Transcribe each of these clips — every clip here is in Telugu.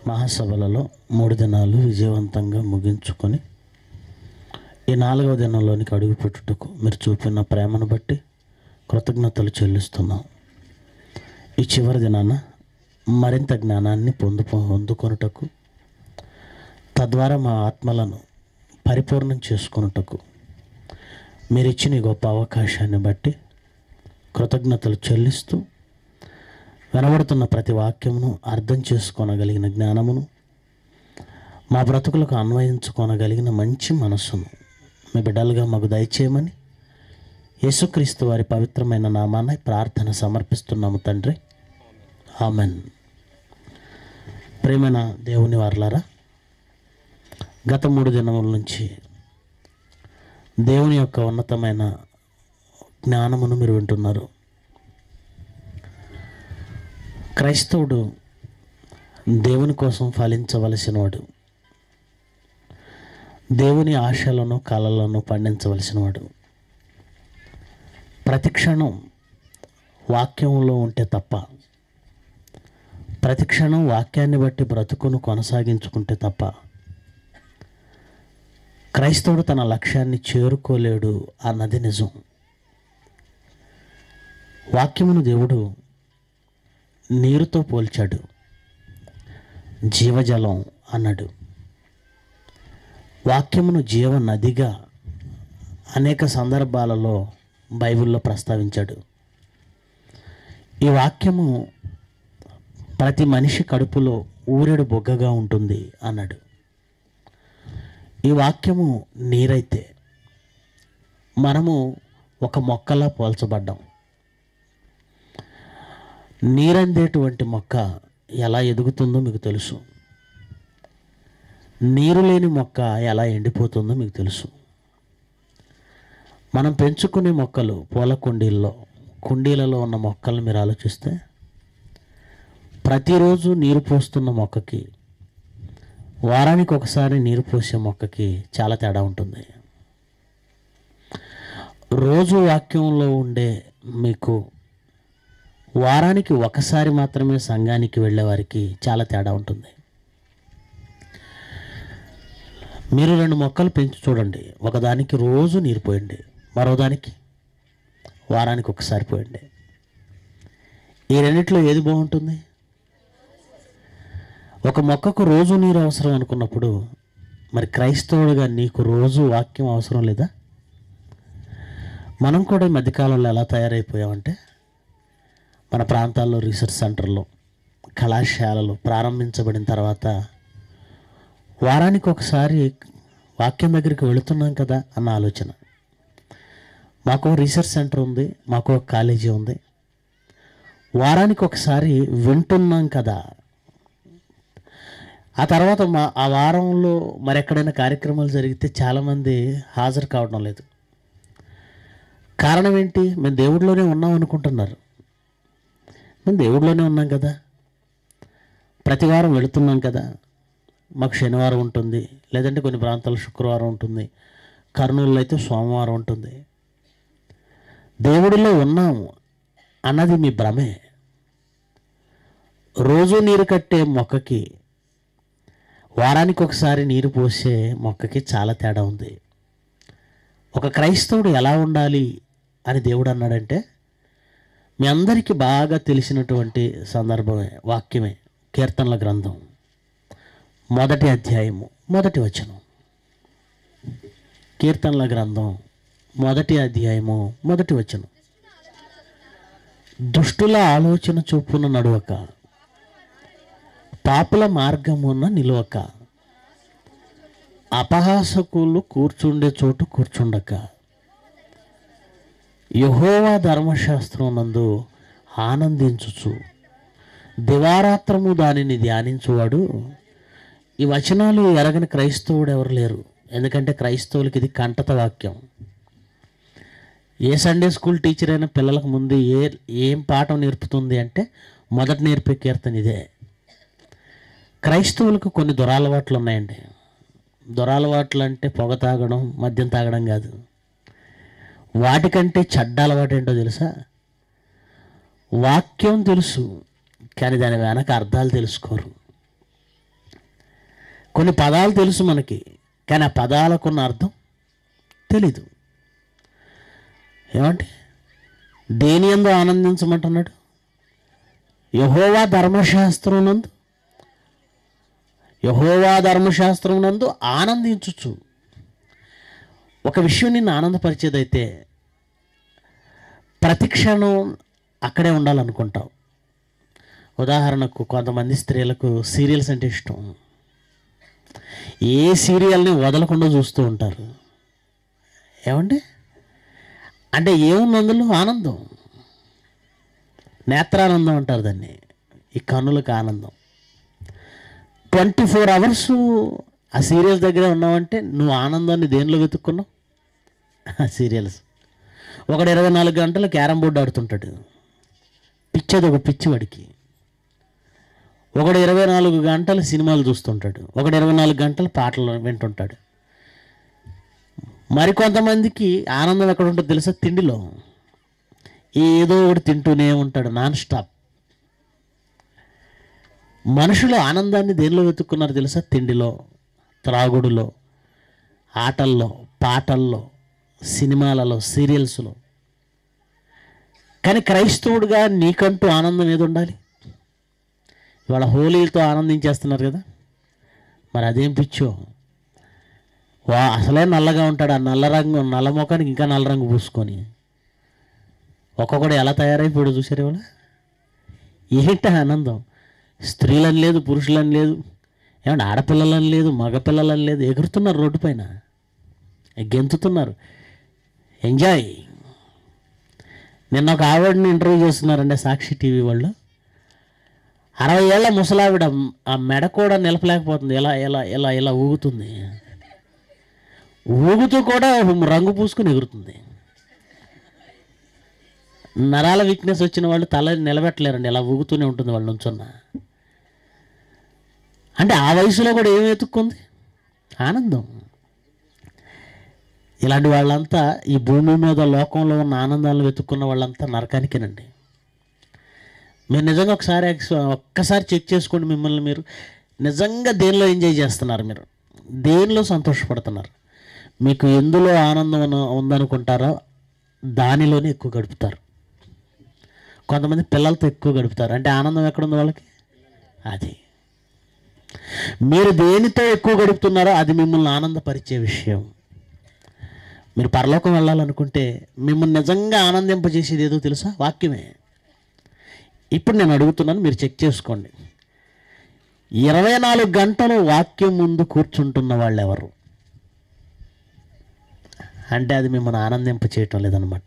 మహాసభలలో 3 దినాలు విజయవంతంగా ముగించుకొని ఈ 4వ దినంలోనికి అడుగుపెట్టుటకు మీరు చూపిన ప్రేమను బట్టి కృతజ్ఞతలు చెల్లిస్తున్నాం. ఈ చివరి దినాన మరింత జ్ఞానాన్ని పొందుకొనుటకు, తద్వారా మా ఆత్మలను పరిపూర్ణం చేసుకొనుటకు మీరు ఇచ్చిన ఈ గొప్ప అవకాశాన్ని బట్టి కృతజ్ఞతలు చెల్లిస్తూ, వినబడుతున్న ప్రతి వాక్యమును అర్థం చేసుకోనగలిగిన జ్ఞానమును, మా బ్రతుకులకు అన్వయించుకోనగలిగిన మంచి మనస్సును మీ బిడ్డలుగా మాకు దయచేయమని యేసుక్రీస్తు వారి పవిత్రమైన నామాన్ని ప్రార్థన సమర్పిస్తున్నాము తండ్రి. ఆమెన్. ప్రేమైన దేవుని వారలారా, గత 3 దినముల నుంచి దేవుని యొక్క ఉన్నతమైన జ్ఞానమును మీరు వింటున్నారు. క్రైస్తవుడు దేవుని కోసం ఫలించవలసినవాడు, దేవుని ఆశలను కలలను పండించవలసినవాడు. ప్రతి క్షణం వాక్యంలో ఉంటే తప్ప, ప్రతి క్షణం వాక్యాన్ని బట్టి బ్రతుకును కొనసాగించుకుంటే తప్ప క్రైస్తవుడు తన లక్ష్యాన్ని చేరుకోలేడు అన్నది నిజం. వాక్యమును దేవుడు నీరుతో పోల్చాడు, జీవజలం అన్నాడు. వాక్యమును జీవ నదిగా అనేక సందర్భాలలో బైబిల్లో ప్రస్తావించాడు. ఈ వాక్యము ప్రతి మనిషి కడుపులో ఊరెడు బొగ్గగా ఉంటుంది అన్నాడు. ఈ వాక్యము నీరైతే మనము ఒక మొక్కలా పోల్చబడ్డాం. నీరందేటువంటి మొక్క ఎలా ఎదుగుతుందో మీకు తెలుసు. నీరు లేని మొక్క ఎలా ఎండిపోతుందో మీకు తెలుసు. మనం పెంచుకునే మొక్కలు పూల కుండీలలో ఉన్న మొక్కలను మీరు ఆలోచిస్తే, ప్రతిరోజు నీరు పోస్తున్న మొక్కకి, వారానికి ఒకసారి నీరు పోసే మొక్కకి చాలా తేడా ఉంటుంది. రోజు వాక్యంలో ఉండే మీకు, వారానికి ఒకసారి మాత్రమే సంఘానికి వెళ్ళే వారికి చాలా తేడా ఉంటుంది. మీరు 2 మొక్కలు పెంచి చూడండి. ఒకదానికి రోజు నీరు పోయండి, మరోదానికి వారానికి ఒకసారి పోయండి. ఈ రెండిట్లో ఏది బాగుంటుంది? ఒక మొక్కకు రోజు నీరు అవసరం అనుకున్నప్పుడు, మరి క్రైస్తవుడిగా నీకు రోజు వాక్యం అవసరం లేదా? మనం కూడా ఈ మధ్యకాలంలో ఎలా తయారైపోయామంటే, మన ప్రాంతాల్లో రీసెర్చ్ సెంటర్లో, కళాశాలలు ప్రారంభించబడిన తర్వాత వారానికి ఒకసారి వాక్యం దగ్గరికి వెళుతున్నాం కదా అన్న ఆలోచన. మాకు రీసెర్చ్ సెంటర్ ఉంది, మాకు కాలేజీ ఉంది, వారానికి ఒకసారి వింటున్నాం కదా. ఆ తర్వాత ఆ వారంలో మరెక్కడైనా కార్యక్రమాలు జరిగితే చాలామంది హాజరు కావడం లేదు. కారణం ఏంటి? మేము దేవుడిలోనే ఉన్నాం అనుకుంటున్నారు. మేము దేవుడిలోనే ఉన్నాం కదా, ప్రతి వారం వెళుతున్నాం కదా. మాకు శనివారం ఉంటుంది, లేదంటే కొన్ని ప్రాంతాల్లో శుక్రవారం ఉంటుంది, కర్నూలులో అయితే సోమవారం ఉంటుంది. దేవుడిలో ఉన్నాము అన్నది మీ భ్రమే. రోజు నీరు కట్టే మొక్కకి, వారానికి ఒకసారి నీరు పోసే మొక్కకి చాలా తేడా ఉంది. ఒక క్రైస్తవుడు ఎలా ఉండాలి అని దేవుడు అన్నాడంటే, మీ అందరికీ బాగా తెలిసినటువంటి సందర్భమే, వాక్యమే. కీర్తనల గ్రంథం 1వ అధ్యాయము 1వ వచనం. కీర్తనల గ్రంథం 1వ అధ్యాయము 1వ వచనం. దుష్టుల ఆలోచన చొప్పున నడువక, పాపుల మార్గమున నిలువక, అపహాసకులు కూర్చుండే చోటు కూర్చుండక, యెహోవా ధర్మశాస్త్రం నందు ఆనందించుచు దివారాత్రము దానిని ధ్యానించువాడు. ఈ వచనాలు ఎరగని క్రైస్తవుడు ఎవరు లేరు. ఎందుకంటే క్రైస్తవులకి ఇది కంటత వాక్యం. ఏ సండే స్కూల్ టీచర్ అయినా పిల్లలకు ముందు ఏం పాఠం నేర్పుతుంది అంటే మొదట నేర్పే కీర్తన ఇదే. క్రైస్తవులకు కొన్ని దురలవాట్లు ఉన్నాయండి. దురలవాట్లు అంటే పొగ తాగడం, మద్యం తాగడం కాదు. వాటికంటే చెడ్డ అలవాటు ఏంటో తెలుసా? వాక్యం తెలుసు, కానీ దాని వెనక అర్థాలు తెలుసుకోరు. కొన్ని పదాలు తెలుసు మనకి, కానీ ఆ పదాలకున్న అర్థం తెలీదు. ఏమంటే దేని యందు ఆనందించమంటున్నాడు? యెహోవా ధర్మశాస్త్రం నందు ఆనందించుచు. ఒక విషయం నిన్ను ఆనందపరిచేదైతే ప్రతి క్షణం అక్కడే ఉండాలనుకుంటావు. ఉదాహరణకు కొంతమంది స్త్రీలకు సీరియల్స్ అంటే ఇష్టం. ఏ సీరియల్ని వదలకుండా చూస్తూ ఉంటారు. ఏమండి అంటే ఏముంది అందులో? ఆనందం, నేత్రానందం అంటారు దాన్ని. ఈ కన్నులకు ఆనందం. 24 hours ఆ సీరియల్స్ దగ్గరే ఉన్నావంటే నువ్వు ఆనందాన్ని దేనిలో వెతుక్కున్నావు? ఆ సీరియల్స్. ఒకడు 24 గంటలు క్యారమ్ బోర్డు ఆడుతుంటాడు, పిచ్చేది ఒక పిచ్చి వాడికి. ఒకడు 24 గంటలు సినిమాలు చూస్తుంటాడు, ఒకడు 24 గంటలు పాటలు వింటుంటాడు. మరికొంతమందికి ఆనందం ఎక్కడ ఉంటుందో తెలుసా? తిండిలో. ఏదో ఒకటి తింటూనే ఉంటాడు నాన్ స్టాప్. మనుషులు ఆనందాన్ని దేనిలో వెతుక్కున్నారు తెలుసా? తిండిలో, త్రాగుడులో, ఆటల్లో, పాటల్లో, సినిమాలలో, సీరియల్స్లో. కానీ క్రైస్తవుడిగా నీకంటూ ఆనందం ఏది ఉండాలి? ఇవాళ హోలీలతో ఆనందించేస్తున్నారు కదా, మరి అదేం పిచ్చో. అసలే నల్లగా ఉంటాడు, ఆ నల్ల మొఖానికి ఇంకా నల్ల రంగు పూసుకొని ఒక్కొక్కడు ఎలా తయారైపోయాడు చూసారు ఇవాళ. ఏంట ఆనందం? స్త్రీలని లేదు, పురుషులని లేదు, ఏమంటే ఆడపిల్లలని లేదు, మగపిల్లలని లేదు, ఎగురుతున్నారు రోడ్డు పైన, గెంతుతున్నారు, ఎంజాయ్. నిన్న ఒక ఆవిడని ఇంటర్వ్యూ చేస్తున్నారండి సాక్షి టీవీ వాళ్ళు. 60 ఏళ్ల ముసలావిడ ఆ మెడ కూడా నిలపలేకపోతుంది, ఎలా ఎలా ఎలా ఎలా ఊగుతుంది. ఊగుతూ కూడా రంగు పూసుకుని ఎగురుతుంది. నరాల వీక్నెస్ వచ్చిన వాళ్ళు తల నిలబెట్టలేరండి, ఎలా ఊగుతూనే ఉంటుంది వాళ్ళు నుంచున్న. అంటే ఆ వయసులో కూడా ఏమి వెతుక్కుంది? ఆనందం. ఇలాంటి వాళ్ళంతా ఈ భూమి మీద లోకంలో ఉన్న ఆనందాలను వెతుక్కున్న వాళ్ళంతా నరకానికేనండి. మీరు నిజంగా ఒక్కసారి చెక్ చేసుకోండి మిమ్మల్ని మీరు. నిజంగా దేనిలో ఎంజాయ్ చేస్తున్నారు? మీరు దేనిలో సంతోషపడుతున్నారు? మీకు ఎందులో ఆనందం ఉందనుకుంటారో దానిలోనే ఎక్కువ గడుపుతారు. కొంతమంది పిల్లలతో ఎక్కువ గడుపుతారు. అంటే ఆనందం ఎక్కడుంది వాళ్ళకి? అది. మీరు దేనితో ఎక్కువ గడుపుతున్నారో అది మిమ్మల్ని ఆనందపరిచే విషయం. మీరు పరలోకం వెళ్ళాలనుకుంటే మిమ్మల్ని నిజంగా ఆనందింపజేసేది ఏదో తెలుసా? వాక్యమే. ఇప్పుడు నేను అడుగుతున్నాను, మీరు చెక్ చేసుకోండి. 24 గంటలు వాక్యం ముందు కూర్చుంటున్న వాళ్ళు ఎవరు? అంటే అది మిమ్మల్ని ఆనందింప చేయటం లేదనమాట.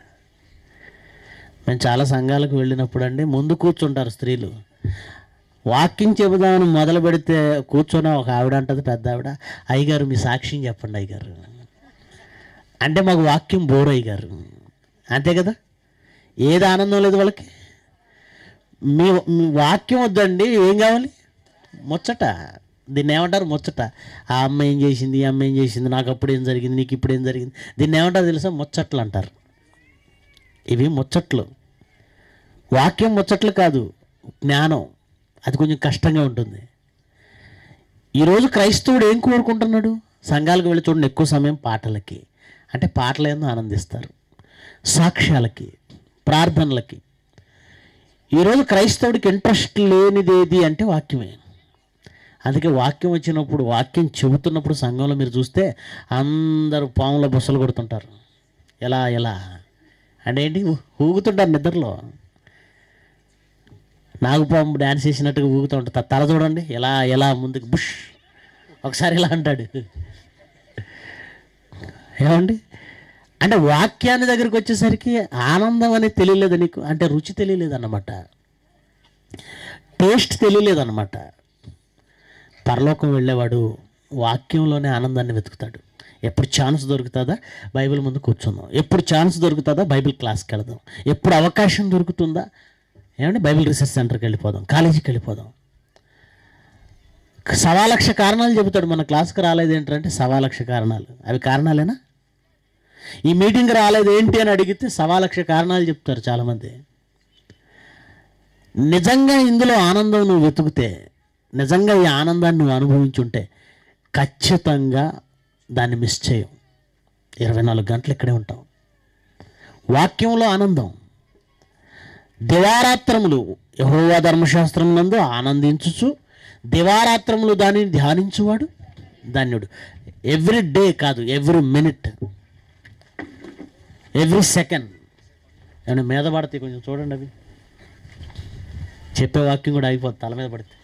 మేము చాలా సంఘాలకు వెళ్ళినప్పుడు అండి ముందు కూర్చుంటారు స్త్రీలు. వాక్యం చెబుదామని మొదలు పెడితే కూర్చొని ఒక ఆవిడ అంటది, పెద్ద ఆవిడ, అయ్యగారు మీ సాక్ష్యం చెప్పండి అయ్యగారు అంటే మాకు వాక్యం బోర్ అయ్యగారు. అంతే కదా, ఏది ఆనందం లేదు వాళ్ళకి. మీ వాక్యం వద్దండి, ఏం కావాలి? ముచ్చట. దీన్ని ఏమంటారు? ముచ్చట. ఆ అమ్మ ఏం చేసింది, ఈ అమ్మ ఏం చేసింది, నాకు అప్పుడు ఏం జరిగింది, నీకు ఇప్పుడు ఏం జరిగింది, దీన్ని ఏమంటారు తెలుసా? ముచ్చట్లు అంటారు. ఇవి ముచ్చట్లు. వాక్యం ముచ్చట్లు కాదు, జ్ఞానం. అది కొంచెం కష్టంగా ఉంటుంది. ఈరోజు క్రైస్తవుడు ఏం కోరుకుంటున్నాడు? సంఘాలకు వెళ్ళి చూడండి, ఎక్కువ సమయం పాటలకి, అంటే పాటలేందో ఆనందిస్తారు, సాక్ష్యాలకి, ప్రార్థనలకి. ఈరోజు క్రైస్తవుడికి ఇంట్రెస్ట్ లేనిదేది అంటే వాక్యమే. అందుకే వాక్యం వచ్చినప్పుడు, వాక్యం చెబుతున్నప్పుడు సంఘంలో మీరు చూస్తే అందరూ పాముల బుసలు కొడుతుంటారు. ఎలా ఎలా అంటే ఏంటి? ఊగుతుంటారు నిద్రలో. నాగుపాము డ్యాన్స్ చేసినట్టుగా ఊగుతూ ఉంటారు. తల చూడండి ఎలా ఎలా ముందుకు బుష్, ఒకసారి ఇలా అంటాడు. ఏమండి అంటే వాక్యాన్ని దగ్గరికి వచ్చేసరికి ఆనందం అనేది తెలియలేదు నీకు, అంటే రుచి తెలియలేదన్నమాట, టేస్ట్ తెలియలేదన్నమాట. పరలోకం వెళ్ళేవాడు వాక్యంలోనే ఆనందాన్ని వెతుకుతాడు. ఎప్పుడు ఛాన్స్ దొరుకుతుందా బైబిల్ ముందు కూర్చుందాం, ఎప్పుడు ఛాన్స్ దొరుకుతుందా బైబిల్ క్లాస్కి వెళదాం, ఎప్పుడు అవకాశం దొరుకుతుందా ఏమంటే బైబిల్ రీసెర్చ్ సెంటర్కి వెళ్ళిపోదాం, కాలేజీకి వెళ్ళిపోదాం. 1,00,000 కారణాలు చెబుతాడు. మన క్లాస్కి రాలేదు ఏంటంటే 1,00,000 కారణాలు. అవి కారణాలేనా? ఈ మీటింగ్కి రాలేదు ఏంటి అని అడిగితే 1,00,000 కారణాలు చెప్తారు చాలామంది. నిజంగా ఇందులో ఆనందం నువ్వు వెతుకుతే నిజంగా ఈ ఆనందాన్ని నువ్వు అనుభవించుంటే ఖచ్చితంగా దాన్ని మిస్ చేయం. 24 గంటలు ఇక్కడే ఉంటాం. వాక్యంలో ఆనందం. దివారాత్రములు యెహోవా ధర్మశాస్త్రం నందు ఆనందించుచు దివారాత్రములు దానిని ధ్యానించువాడు ధన్యుడు. ఎవ్రీ డే కాదు, ఎవ్రీ మినిట్, ఎవ్రీ సెకండ్. ఏమైనా మీద పడితే కొంచెం చూడండి, అవి చెప్పే వాక్యం కూడా అయిపోతుంది తల మీద పడితే.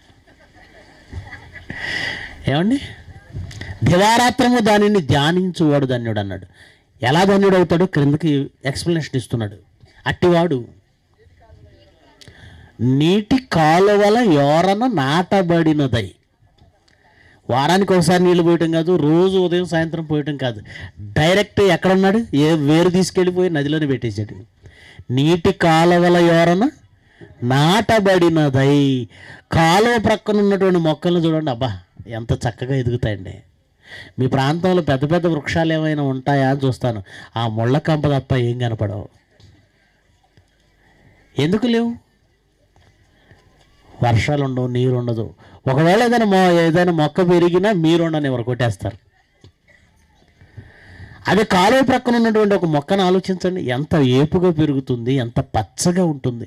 ఏమండి, దివారాత్రము దానిని ధ్యానించువాడు ధన్యుడు అన్నాడు. ఎలా ధన్యుడు అవుతాడు? క్రిందకి ఎక్స్ప్లెనేషన్ ఇస్తున్నాడు. అట్టివాడు నీటి కాలువల యోరన నాటబడినదై. వారానికి ఒకసారి నీళ్ళు పోయటం కాదు, రోజు ఉదయం సాయంత్రం పోయటం కాదు, డైరెక్ట్ ఎక్కడున్నాడు, వేరు తీసుకెళ్ళిపోయి నదిలోనే పెట్టేశాడు. నీటి కాలువల యోరన నాటబడినదై. కాలువ ప్రక్కన ఉన్నటువంటి మొక్కలను చూడండి, అబ్బా ఎంత చక్కగా ఎదుగుతాయండి. మీ ప్రాంతంలో పెద్ద పెద్ద వృక్షాలు ఏమైనా ఉంటాయా అని చూస్తాను, ఆ ముళ్ళ కంప తప్ప ఏం కనపడవు. ఎందుకు లేవు? వర్షాలు ఉండవు, నీరు ఉండదు. ఒకవేళ ఏదైనా మొక్క పెరిగినా మీరు ఉండని ఎవరు కొట్టేస్తారు. అదే కాలువ ప్రక్కన ఉన్నటువంటి ఒక మొక్కను ఆలోచించండి, ఎంత ఏపుగా పెరుగుతుంది, ఎంత పచ్చగా ఉంటుంది.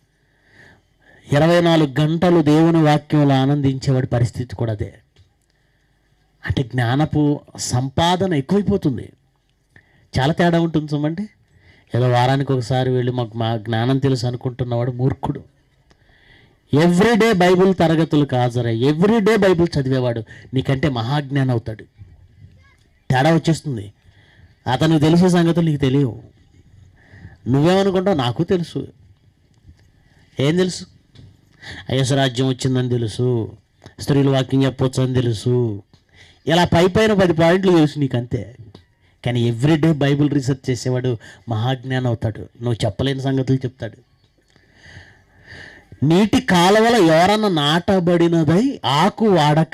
24 గంటలు దేవుని వాక్యంలో ఆనందించేవాడి పరిస్థితి కూడా అదే. అంటే జ్ఞానపు సంపాదన ఎక్కువైపోతుంది. చాలా తేడా ఉంటుంది చూడండి. ఏదో వారానికి ఒకసారి వెళ్ళి మా జ్ఞానం తెలుసు అనుకుంటున్నవాడు మూర్ఖుడు. ఎవ్రీడే బైబిల్ తరగతులకు హాజరై ఎవ్రీడే బైబిల్ చదివేవాడు నీకంటే మహాజ్ఞానం అవుతాడు. తేడా వచ్చేస్తుంది. అతనికి తెలిసే సంగతులు నీకు తెలియవు. నువ్వేమనుకుంటావు? నాకు తెలుసు. ఏం తెలుసు? యేసురాజ్యం వచ్చిందని తెలుసు, స్త్రీలు వాక్యం చెప్పొచ్చు అని తెలుసు. ఇలా పైన 10 పాయింట్లు తెలుసు నీకు, అంతే. కానీ ఎవ్రీడే బైబిల్ రీసెర్చ్ చేసేవాడు మహాజ్ఞానం అవుతాడు. నువ్వు చెప్పలేని సంగతులు చెప్తాడు. నీటి కాలువల ఎవరన్నా నాటబడినదై ఆకు వాడక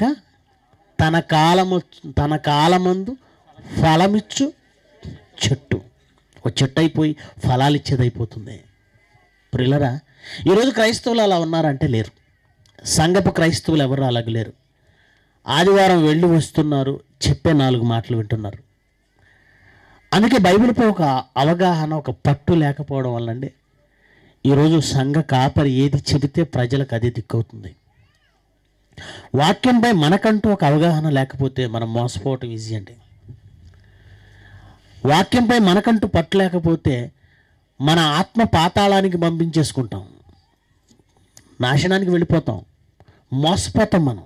తన కాలమందు ఫలమిచ్చు చెట్టు. ఒక చెట్టు అయిపోయి ఫలాలు ఇచ్చేదైపోతుంది. ప్రియులరా, ఈరోజు క్రైస్తవులు అలా ఉన్నారంటే లేరు. సంఘపు క్రైస్తవులు ఎవరు అలాగ లేరు. ఆదివారం వెళ్ళి వస్తున్నారు, చెప్పే 4 మాటలు వింటున్నారు. అందుకే బైబిల్పై ఒక అవగాహన, ఒక పట్టు లేకపోవడం వల్లండి ఈరోజు సంఘ కాపరి ఏది చెబితే ప్రజలకు అదే దిక్కవుతుంది. వాక్యంపై మనకంటూ ఒక అవగాహన లేకపోతే మనం మోసపోవటం ఈజీ అండి. వాక్యంపై మనకంటూ పట్టు లేకపోతే మన ఆత్మ పాతాళానికి పంపించేసుకుంటాం, నాశనానికి వెళ్ళిపోతాం, మోసపోతాం మనం.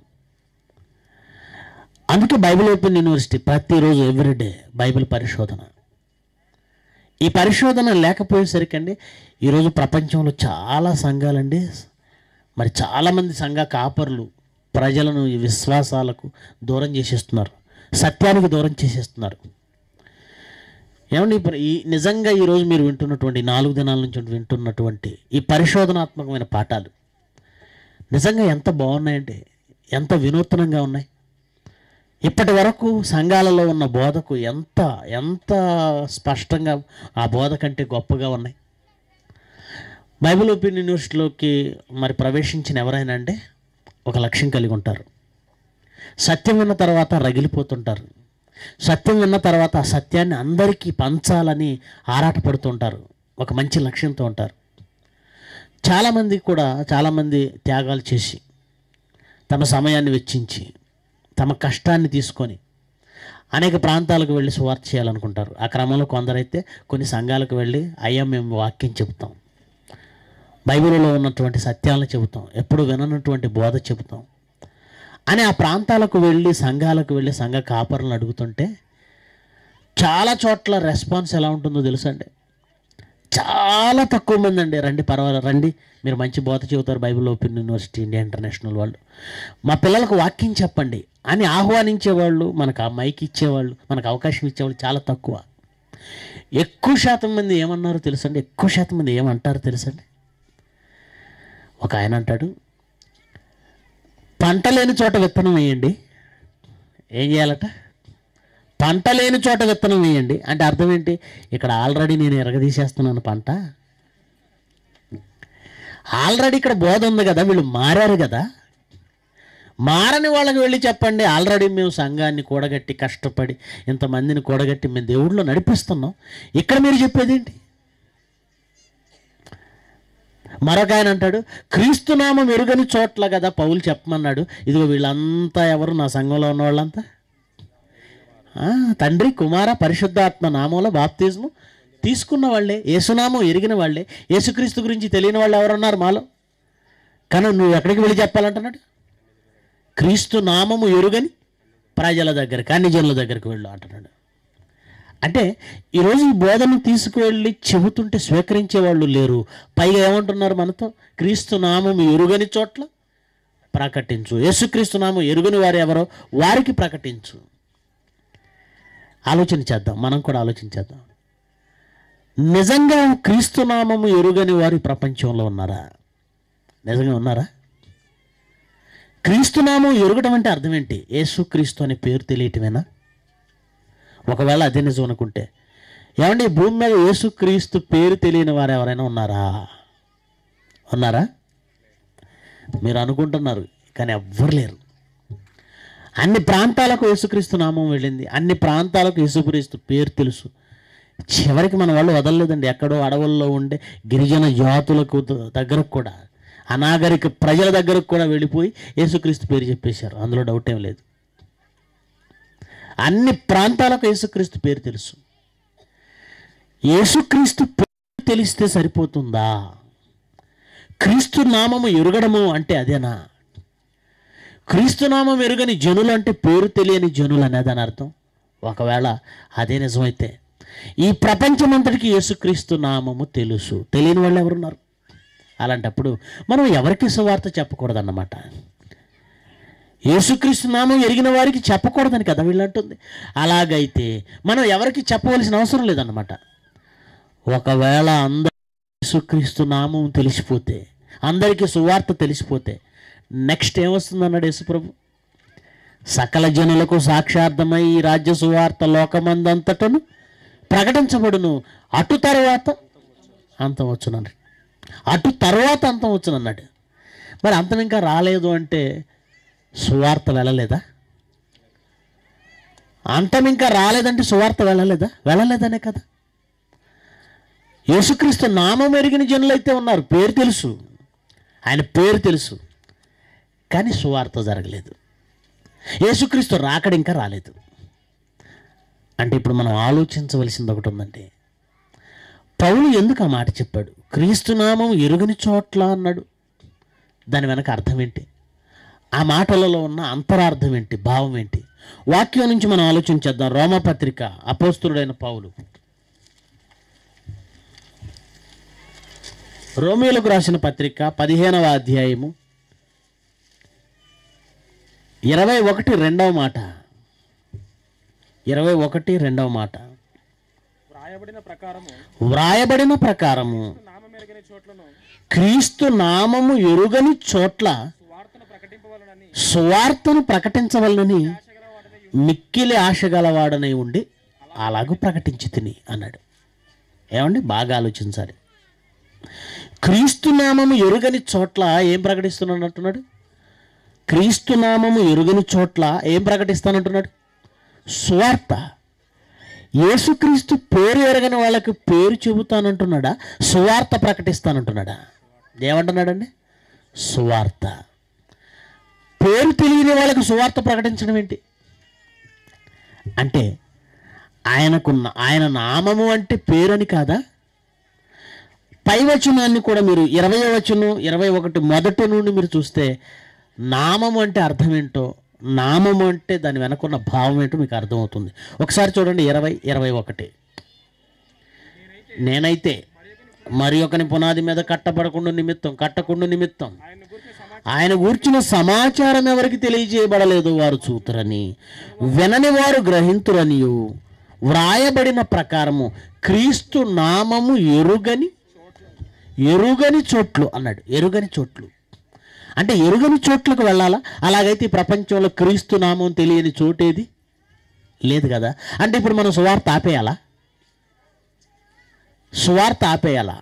అందుకే బైబిల్ ఓపెన్ యూనివర్సిటీ ప్రతిరోజు ఎవ్రీడే బైబిల్ పరిశోధన. ఈ పరిశోధన లేకపోయేసరికి అండి ఈరోజు ప్రపంచంలో చాలా సంఘాలండి, మరి చాలామంది సంఘ కాపరులు ప్రజలను ఈ విశ్వాసాలకు దూరం చేసేస్తున్నారు, సత్యానికి దూరం చేసేస్తున్నారు. ఏమండి, ఈ నిజంగా ఈరోజు మీరు వింటున్నటువంటి 4 దినాల నుంచి వింటున్నటువంటి ఈ పరిశోధనాత్మకమైన పాఠాలు నిజంగా ఎంత బాగున్నాయంటే, ఎంత వినూత్నంగా ఉన్నాయి. ఇప్పటి వరకు సంఘాలలో ఉన్న బోధకు ఎంత ఎంత స్పష్టంగా ఆ బోధ కంటే గొప్పగా ఉన్నాయి. బైబిల్ ఓపెన్ యూనివర్సిటీలోకి మరి ప్రవేశించిన ఎవరైనా అంటే ఒక లక్ష్యం కలిగి ఉంటారు. సత్యం విన్న తర్వాత రగిలిపోతుంటారు. సత్యం విన్న తర్వాత ఆ సత్యాన్ని అందరికీ పంచాలని ఆరాటపడుతుంటారు. ఒక మంచి లక్ష్యంతో ఉంటారు. చాలామంది త్యాగాలు చేసి తమ సమయాన్ని వెచ్చించి తమ కష్టాన్ని తీసుకొని అనేక ప్రాంతాలకు వెళ్ళి సువార్త చేయాలనుకుంటారు. ఆ క్రమంలో కొందరైతే కొన్ని సంఘాలకు వెళ్ళి అయ్యా మేము వాక్యం చెబుతాం, బైబిల్లో ఉన్నటువంటి సత్యాలను చెబుతాం, ఎప్పుడు విననటువంటి బోధ చెబుతాం అని ఆ ప్రాంతాలకు వెళ్ళి సంఘాలకు వెళ్ళి సంఘ కాపరులను అడుగుతుంటే చాలా చోట్ల రెస్పాన్స్ ఎలా ఉంటుందో తెలుసండి. చాలా తక్కువ మంది అండి, రండి పర్వాలేదు రండి, మీరు మంచి బోధ చెబుతారు Bible open university India international వాళ్ళు, మా పిల్లలకు వాక్యం చెప్పండి అని ఆహ్వానించేవాళ్ళు, మనకు ఆ మైక్ ఇచ్చేవాళ్ళు, మనకు అవకాశం ఇచ్చేవాళ్ళు చాలా తక్కువ. ఎక్కువ శాతం మంది ఏమన్నారో తెలుసండి, ఎక్కువ శాతం మంది ఏమంటారో తెలుసండి. ఒక ఆయన అంటాడు, పంట లేని చోట విత్తనం వేయండి. ఏం చేయాలట? పంట లేని చోట విత్తనం వేయండి. అంటే అర్థం ఏంటి? ఇక్కడ ఆల్రెడీ నేను ఎరగదీసేస్తున్నాను పంట, ఆల్రెడీ ఇక్కడ బోధ ఉంది కదా, వీళ్ళు మారారు కదా, మారని వాళ్ళకి వెళ్ళి చెప్పండి, ఆల్రెడీ మేము సంఘాన్ని కూడగట్టి కష్టపడి ఇంతమందిని కూడగట్టి మేము దేవుడిలో నడిపిస్తున్నాం, ఇక్కడ మీరు చెప్పేది ఏంటి? మరొక ఆయన అంటాడు, క్రీస్తునామం ఎరుగని చోట్ల కదా పౌలు చెప్పమన్నాడు. ఇదిగో వీళ్ళంతా ఎవరు? నా సంఘంలో ఉన్న వాళ్ళంతా తండ్రి కుమార పరిశుద్ధాత్మ నామంలో బాప్తిజము తీసుకున్న వాళ్ళే, యేసునామం ఎరిగిన వాళ్ళే. యేసుక్రీస్తు గురించి తెలియని వాళ్ళు ఎవరున్నారు మాలో? కానీ నువ్వు ఎక్కడికి వెళ్ళి చెప్పాలంటున్నాడు? క్రీస్తు నామము ఎరుగని ప్రజల దగ్గరికి, అన్ని జనుల దగ్గరికి వెళ్ళు అంటున్నాడు. అంటే ఈరోజు ఈ బోధను తీసుకువెళ్ళి చెబుతుంటే స్వీకరించే వాళ్ళు లేరు. పైగా ఏమంటున్నారు మనతో? క్రీస్తు నామము ఎరుగని చోట్ల ప్రకటించు. యేసుక్రీస్తు నామం ఎరుగని వారు ఎవరో వారికి ప్రకటించు. ఆలోచన చేద్దాం, మనం కూడా ఆలోచించేద్దాం. నిజంగా క్రీస్తు నామము ఎరుగని వారు ప్రపంచంలో ఉన్నారా? నిజంగా ఉన్నారా? క్రీస్తు నామం ఎరుగడం అంటే అర్థం ఏంటి? యేసుక్రీస్తు అనే పేరు తెలియటమేనా? ఒకవేళ అదే నిజం అనుకుంటే, ఏమండి భూమి మీద యేసుక్రీస్తు పేరు తెలియని వారు ఎవరైనా ఉన్నారా? ఉన్నారా? మీరు అనుకుంటున్నారు, కానీ ఎవ్వరు లేరు. అన్ని ప్రాంతాలకు యేసుక్రీస్తు నామం వెళ్ళింది, అన్ని ప్రాంతాలకు యేసుక్రీస్తు పేరు తెలుసు. చివరికి మన వాళ్ళు వదలలేదండి. ఎక్కడో అడవుల్లో ఉండే గిరిజన జాతులకు దగ్గరకు కూడా, అనాగరిక ప్రజల దగ్గరకు కూడా వెళ్ళిపోయి యేసుక్రీస్తు పేరు చెప్పేశారు. అందులో డౌట్ ఏం లేదు. అన్ని ప్రాంతాలకు యేసుక్రీస్తు పేరు తెలుసు. యేసుక్రీస్తు పేరు తెలిస్తే సరిపోతుందా? క్రీస్తు నామము ఎరుగడము అంటే అదేనా? క్రీస్తు నామం ఎరుగని జనులు అంటే పేరు తెలియని జనులు అనేదని అర్థం. ఒకవేళ అదే నిజమైతే ఈ ప్రపంచమంతటికి యేసుక్రీస్తు నామము తెలుసు, తెలియని వాళ్ళు ఎవరున్నారు? అలాంటప్పుడు మనం ఎవరికి సువార్త చెప్పకూడదన్నమాట. యేసుక్రీస్తు నామం ఎరిగిన వారికి చెప్పకూడదని కదా వీళ్ళంటుంది. అలాగైతే మనం ఎవరికి చెప్పవలసిన అవసరం లేదన్నమాట. ఒకవేళ అందరూ యేసుక్రీస్తు నామం తెలిసిపోతే, అందరికీ సువార్త తెలిసిపోతే నెక్స్ట్ ఏమొస్తుందన్నాడు యేసుప్రభు? సకల జనులకు సాక్షార్థమై ఈ రాజ్య సువార్త లోకమందంతటను ప్రకటించబడును, అటు తర్వాత అంతం వచ్చునన్నాడు. అటు తర్వాత అంతం వచ్చునన్నాడు. మరి అంతం ఇంకా రాలేదు అంటే సువార్త వెళ్ళలేదా? అంతం ఇంకా రాలేదంటే సువార్త వెళ్ళలేదా? వెళ్ళలేదనే కదా. యేసుక్రీస్తు నామం ఎరిగిన జనులైతే ఉన్నారు, పేరు తెలుసు, ఆయన పేరు తెలుసు, కానీ సువార్త జరగలేదు. యేసుక్రీస్తు రాకడ ఇంకా రాలేదు. అంటే ఇప్పుడు మనం ఆలోచించవలసింది ఒకటి ఉందండి. పౌలు ఎందుకు ఆ మాట చెప్పాడు? క్రీస్తు నామం ఎరుగని చోట్ల అన్నాడు. దాని వెనక అర్థం ఏంటి? ఆ మాటలలో ఉన్న అంతరార్థం ఏంటి? భావం ఏంటి? వాక్యం నుంచి మనం ఆలోచించేద్దాం. రోమపత్రిక అపోస్తలుడైన పౌలు రోమీయులకు రాసిన పత్రిక 15వ అధ్యాయము 21 మాట. 21 మాట. వ్రాయబడిన ప్రకారము క్రీస్తు నామము ఎరుగని చోట్ల సువార్తను ప్రకటించవలనని మిక్కిలి ఆశగలవాడనై ఉండి అలాగూ ప్రకటించి తిని అన్నాడు. ఏమండి, బాగా ఆలోచించాలి. క్రీస్తు నామము ఎరుగని చోట్ల ఏం ప్రకటిస్తున్నానంటున్నాడు? క్రీస్తు నామము ఎరుగని చోట్ల ఏం ప్రకటిస్తానంటున్నాడు? సువార్త. యేసుక్రీస్తు పేరు ఎరగని వాళ్ళకి పేరు చెబుతానంటున్నాడా? సువార్త ప్రకటిస్తానంటున్నాడా? ఏమంటున్నాడండి? సువార్త. పేరు తెలియని వాళ్ళకి సువార్త ప్రకటించడం ఏంటి అంటే, ఆయన నామము అంటే పేరని కాదా? పై వచనాన్ని కూడా మీరు 20వ వచనం 21 మొదటి నుండి మీరు చూస్తే నామము అంటే అర్థం ఏంటో, నామము అంటే దాని వెనకున్న భావం ఏంటో మీకు అర్థమవుతుంది. ఒకసారి చూడండి 20-21. నేనైతే మరి ఒకని పునాది మీద కట్టకుండా నిమిత్తం ఆయన గూర్చిన సమాచారం ఎవరికి తెలియజేయబడలేదు వారు చూతురని, వినని వారు గ్రహింతురనియు వ్రాయబడిన ప్రకారము క్రీస్తు నామము ఎరుగని చోట్లు అన్నాడు. ఎరుగని చోట్లు అంటే ఎరుగని చోట్లకు వెళ్ళాలా? అలాగైతే ఈ ప్రపంచంలో క్రీస్తు నామం తెలియని చోటేది లేదు కదా. అంటే ఇప్పుడు మనం సువార్త ఆపేయాలా? సువార్త ఆపేయాలా?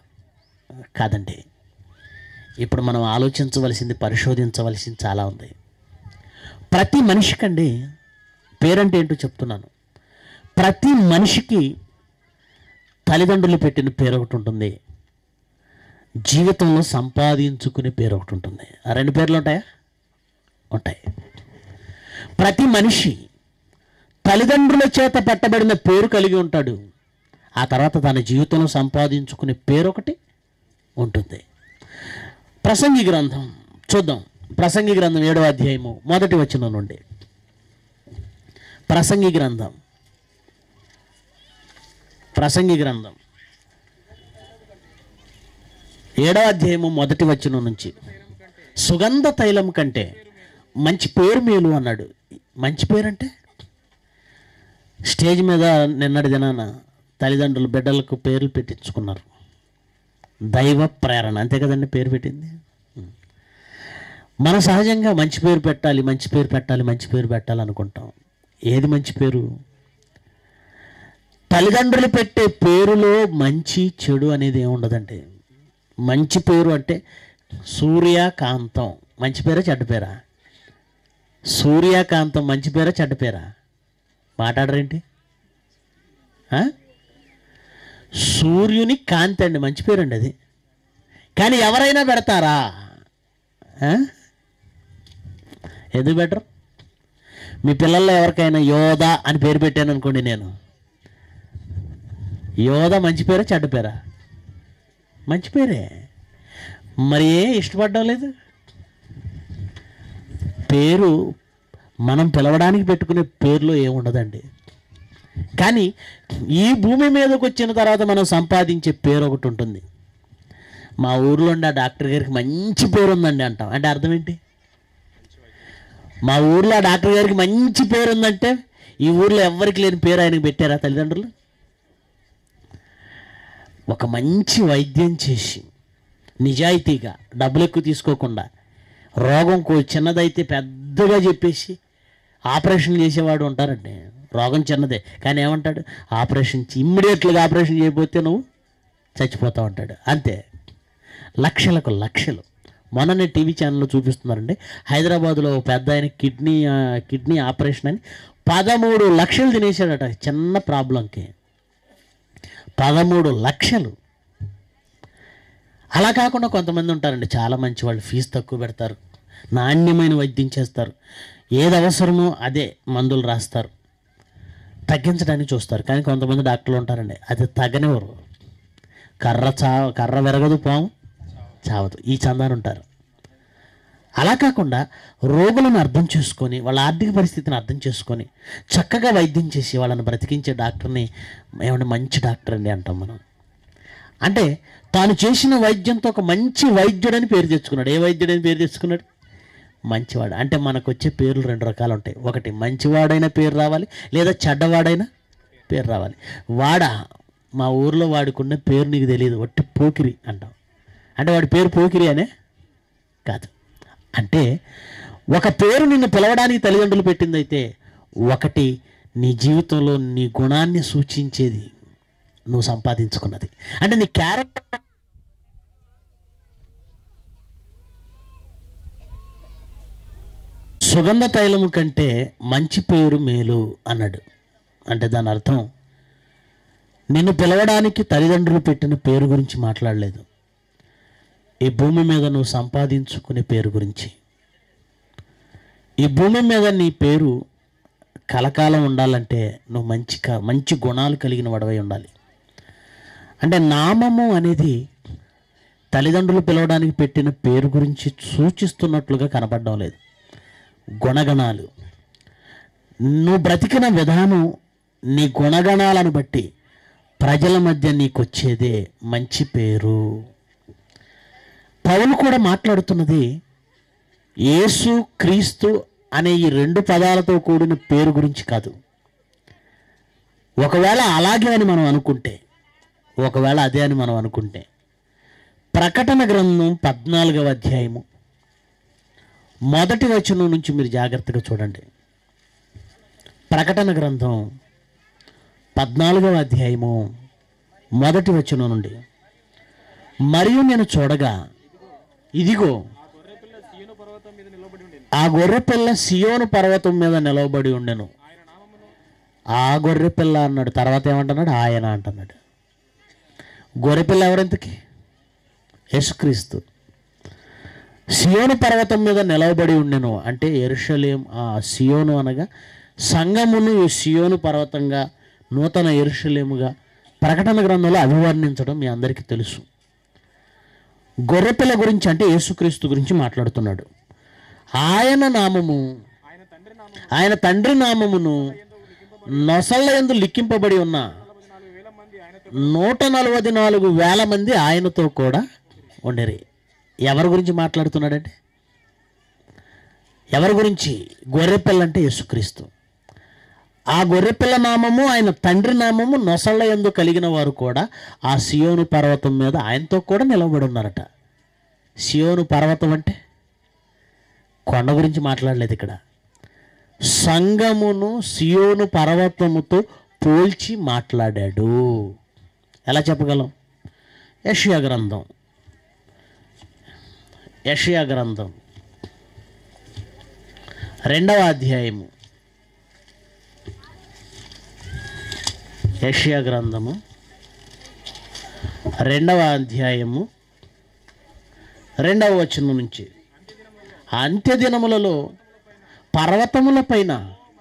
కాదండి. ఇప్పుడు మనం ఆలోచించవలసింది, పరిశోధించవలసింది చాలా ఉంది. ప్రతి మనిషికండి పేరంటే ఏంటో చెప్తున్నాను. ప్రతి మనిషికి తల్లిదండ్రులు పెట్టిన పేరు ఒకటి ఉంటుంది, జీవితంలో సంపాదించుకునే పేరు ఒకటి ఉంటుంది. ఆ రెండు పేర్లు ఉంటాయా? ఉంటాయి. ప్రతి మనిషి తల్లిదండ్రుల చేత పెట్టబడిన పేరు కలిగి ఉంటాడు. ఆ తర్వాత తన జీవితంలో సంపాదించుకునే పేరు ఒకటి ఉంటుంది. ప్రసంగి గ్రంథం చూద్దాం. ప్రసంగి గ్రంథం 7వ అధ్యాయము 1వ వచనం నుండి. ప్రసంగి గ్రంథం 7వ అధ్యాయము 1వ వచనం నుంచి. సుగంధ తైలం కంటే మంచి పేరు మేలు అన్నాడు. మంచి పేరు అంటే స్టేజ్ మీద నిన్నటి దినాన తల్లిదండ్రులు బిడ్డలకు పేర్లు పెట్టించుకున్నారు. దైవ ప్రేరణ, అంతే కదండి పేరు పెట్టింది. మనం సహజంగా మంచి పేరు పెట్టాలి, మంచి పేరు పెట్టాలి, మంచి పేరు పెట్టాలి అనుకుంటాం. ఏది మంచి పేరు? తల్లిదండ్రులు పెట్టే పేరులో మంచి చెడు అనేది ఏముండదండి. మంచి పేరు అంటే సూర్యకాంతం మంచి పేరా చెడ్డ పేరా? సూర్యకాంతం మంచి పేరా చెడ్డ పేరా? మాట్లాడరేంటి? సూర్యుని కాంతి అండి, మంచి పేరు అండి అది. కానీ ఎవరైనా పెడతారా? ఎందుకు బెటర్? మీ పిల్లల్లో ఎవరికైనా యోధ అని పేరు పెట్టాను అనుకోండి, నేను యోధ మంచి పేరా చెడ్డ పేరా? మంచి పేరే. మరి ఇష్టపడడం లేదు. పేరు మనం పిలవడానికి పెట్టుకునే పేరులో ఏముండదండి. కానీ ఈ భూమి మీదకి వచ్చిన తర్వాత మనం సంపాదించే పేరు ఒకటి ఉంటుంది. మా ఊర్లో ఉండే ఆ డాక్టర్ గారికి మంచి పేరు ఉందండి అంటాం. అంటే అర్థం ఏంటి? మా ఊర్లో ఆ డాక్టర్ గారికి మంచి పేరు ఉందంటే ఈ ఊర్లో ఎవరికి లేని పేరు ఆయనకు పెట్టారా తల్లిదండ్రులు? ఒక మంచి వైద్యం చేసి నిజాయితీగా డబ్బులు ఎక్కువ తీసుకోకుండా, రోగం చిన్నదైతే పెద్దగా చెప్పేసి ఆపరేషన్ చేసేవాడు ఉంటారండి. రోగం చిన్నదే కానీ ఏమంటాడు? ఆపరేషన్ ఇమ్మీడియట్గా ఆపరేషన్ చేయకపోతే నువ్వు చచ్చిపోతావు అంటాడు. అంతే. లక్షలకు లక్షలు. మొన్ననే టీవీ ఛానల్లో చూపిస్తున్నారండి. హైదరాబాద్లో పెద్ద ఆయన కిడ్నీ ఆపరేషన్ అని 13 లక్షలు తినేసాడట. చిన్న ప్రాబ్లంకి 13 లక్షలు. అలా కాకుండా కొంతమంది ఉంటారండి, చాలా మంచి వాళ్ళు, ఫీజు తక్కువ పెడతారు, నాణ్యమైన వైద్యం చేస్తారు, ఏది అవసరమో అదే మందులు రాస్తారు, తగ్గించడానికి చూస్తారు. కానీ కొంతమంది డాక్టర్లు ఉంటారండి, అది తగ్గనివ్వరు. కర్ర విరగదు, పాము చావదు, ఈ చందాన్ని ఉంటారు. అలా కాకుండా రోగులను అర్థం చేసుకొని, వాళ్ళ ఆర్థిక పరిస్థితిని అర్థం చేసుకొని చక్కగా వైద్యం చేసి వాళ్ళని బ్రతికించే డాక్టర్ని ఏమంటే మంచి డాక్టర్ అండి అంటాం మనం. అంటే తాను చేసిన వైద్యంతో ఒక మంచి వైద్యుడని పేరు తెచ్చుకున్నాడు. ఏ వైద్యుడని పేరు తెచ్చుకున్నాడు? మంచివాడు. అంటే మనకు వచ్చే పేర్లు 2 రకాలు ఉంటాయి. ఒకటి మంచివాడైన పేరు రావాలి, లేదా చెడ్డవాడైన పేరు రావాలి. మా ఊర్లో వాడుకున్న పేరు నీకు తెలియదు, ఒట్టి పోకిరి అంటాం. అంటే వాడి పేరు పోకిరి అనే కాదు. అంటే ఒక పేరు నిన్ను పిలవడానికి తల్లిదండ్రులు పెట్టిందైతే, ఒకటి నీ జీవితంలో నీ గుణాన్ని సూచించేది, నువ్వు సంపాదించుకున్నది. అంటే నీ క్యారెక్టర్. సుగంధ తైలము కంటే మంచి పేరు మేలు అన్నాడు. అంటే దాని అర్థం నిన్ను పిలవడానికి తల్లిదండ్రులు పెట్టిన పేరు గురించి మాట్లాడలేదు. ఈ భూమి మీద నువ్వు సంపాదించుకునే పేరు గురించి. ఈ భూమి మీద నీ పేరు కలకాలం ఉండాలంటే నువ్వు మంచి గుణాలు కలిగిన వాడవై ఉండాలి. అంటే నామము అనేది తల్లిదండ్రులు పిలవడానికి పెట్టిన పేరు గురించి సూచిస్తున్నట్లుగా కనపడడం లేదు. గుణగణాలు, నువ్వు బ్రతికిన విధానం, నీ గుణగణాలను బట్టి ప్రజల మధ్య నీకు వచ్చేదే మంచి పేరు. పౌలు కూడా మాట్లాడుతున్నది యేసు క్రీస్తు అనే ఈ 2 పదాలతో కూడిన పేరు గురించి కాదు. ఒకవేళ అలాగే అని మనం అనుకుంటే, ఒకవేళ అదే అని మనం అనుకుంటే, ప్రకటన గ్రంథం 14వ అధ్యాయము 1వ వచనం నుంచి మీరు జాగ్రత్తగా చూడండి. ప్రకటన గ్రంథం 14వ అధ్యాయము 1వ వచనం నుండి. మరియు నేను చూడగా, ఇదిగో ఆ గొర్రెపిల్ల సియోను పర్వతం మీద నిలవబడి ఉండెను. ఆ గొర్రెపిల్ల అన్నాడు, తర్వాత ఏమంటున్నాడు? ఆయన అంటున్నాడు. గొర్రెపిల్ల ఎవరెంతకి? యేసుక్రీస్తు. సియోను పర్వతం మీద నిలవబడి ఉండెను అంటే యెరూషలేము. ఆ సియోను అనగా సంఘమును సియోను పర్వతంగా, నూతన యెరూషలేముగా ప్రకటన గ్రంథంలో అభివర్ణించడం మీ అందరికీ తెలుసు. గొర్రెపిల్ల గురించి అంటే యేసుక్రీస్తు గురించి మాట్లాడుతున్నాడు. ఆయన నామము, ఆయన తండ్రి నామమును నొసళ్ళ యందు లిఖింపబడి ఉన్న 144,000 మంది ఆయనతో కూడా ఉండేరి. ఎవరి గురించి మాట్లాడుతున్నాడంటే? ఎవరి గురించి? గొర్రెపిల్ల అంటే యేసుక్రీస్తు. ఆ గొర్రెపిల్ల నామము, ఆయన తండ్రి నామము నొసళ్ళ యందు కలిగిన వారు కూడా ఆ సియోను పర్వతం మీద ఆయనతో కూడా నిలబడి ఉన్నారట. సియోను పర్వతం అంటే కొండ గురించి మాట్లాడలేదు ఇక్కడ. సంఘమును సియోను పర్వతముతో పోల్చి మాట్లాడాడు. ఎలా చెప్పగలం? యెషయా గ్రంథం 2వ అధ్యాయము. యెషయా గ్రంథము 2వ అధ్యాయము 2వ వచనం నుంచి, అంత్యదినములలో పర్వతముల పైన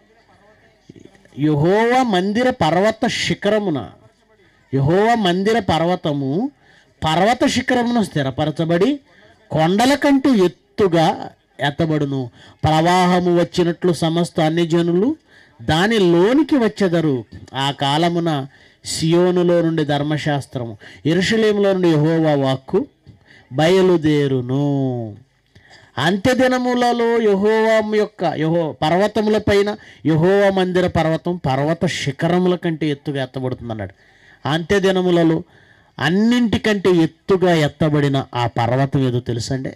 యెహోవా మందిర పర్వత శిఖరమున, యెహోవా మందిర పర్వతము పర్వత శిఖరమును స్థిరపరచబడి కొండల కంటే ఎత్తుగా ఎత్తబడును. ప్రవాహము వచ్చినట్లు సమస్త అన్ని జనులు దానిలోనికి వచ్చెదరు. ఆ కాలమున సియోనులో నుండి ధర్మశాస్త్రము, యెరూషలేములో నుండి యెహోవా వాక్కు బయలుదేరును. అంత్యదినములలో పర్వతముల పైన యెహోవా మందిర పర్వతం పర్వత శిఖరముల కంటే ఎత్తుగా ఎత్తబడుతుంది అన్నాడు. అంత్యదినములలో అన్నింటికంటే ఎత్తుగా ఎత్తబడిన ఆ పర్వతం ఏదో తెలుసండి?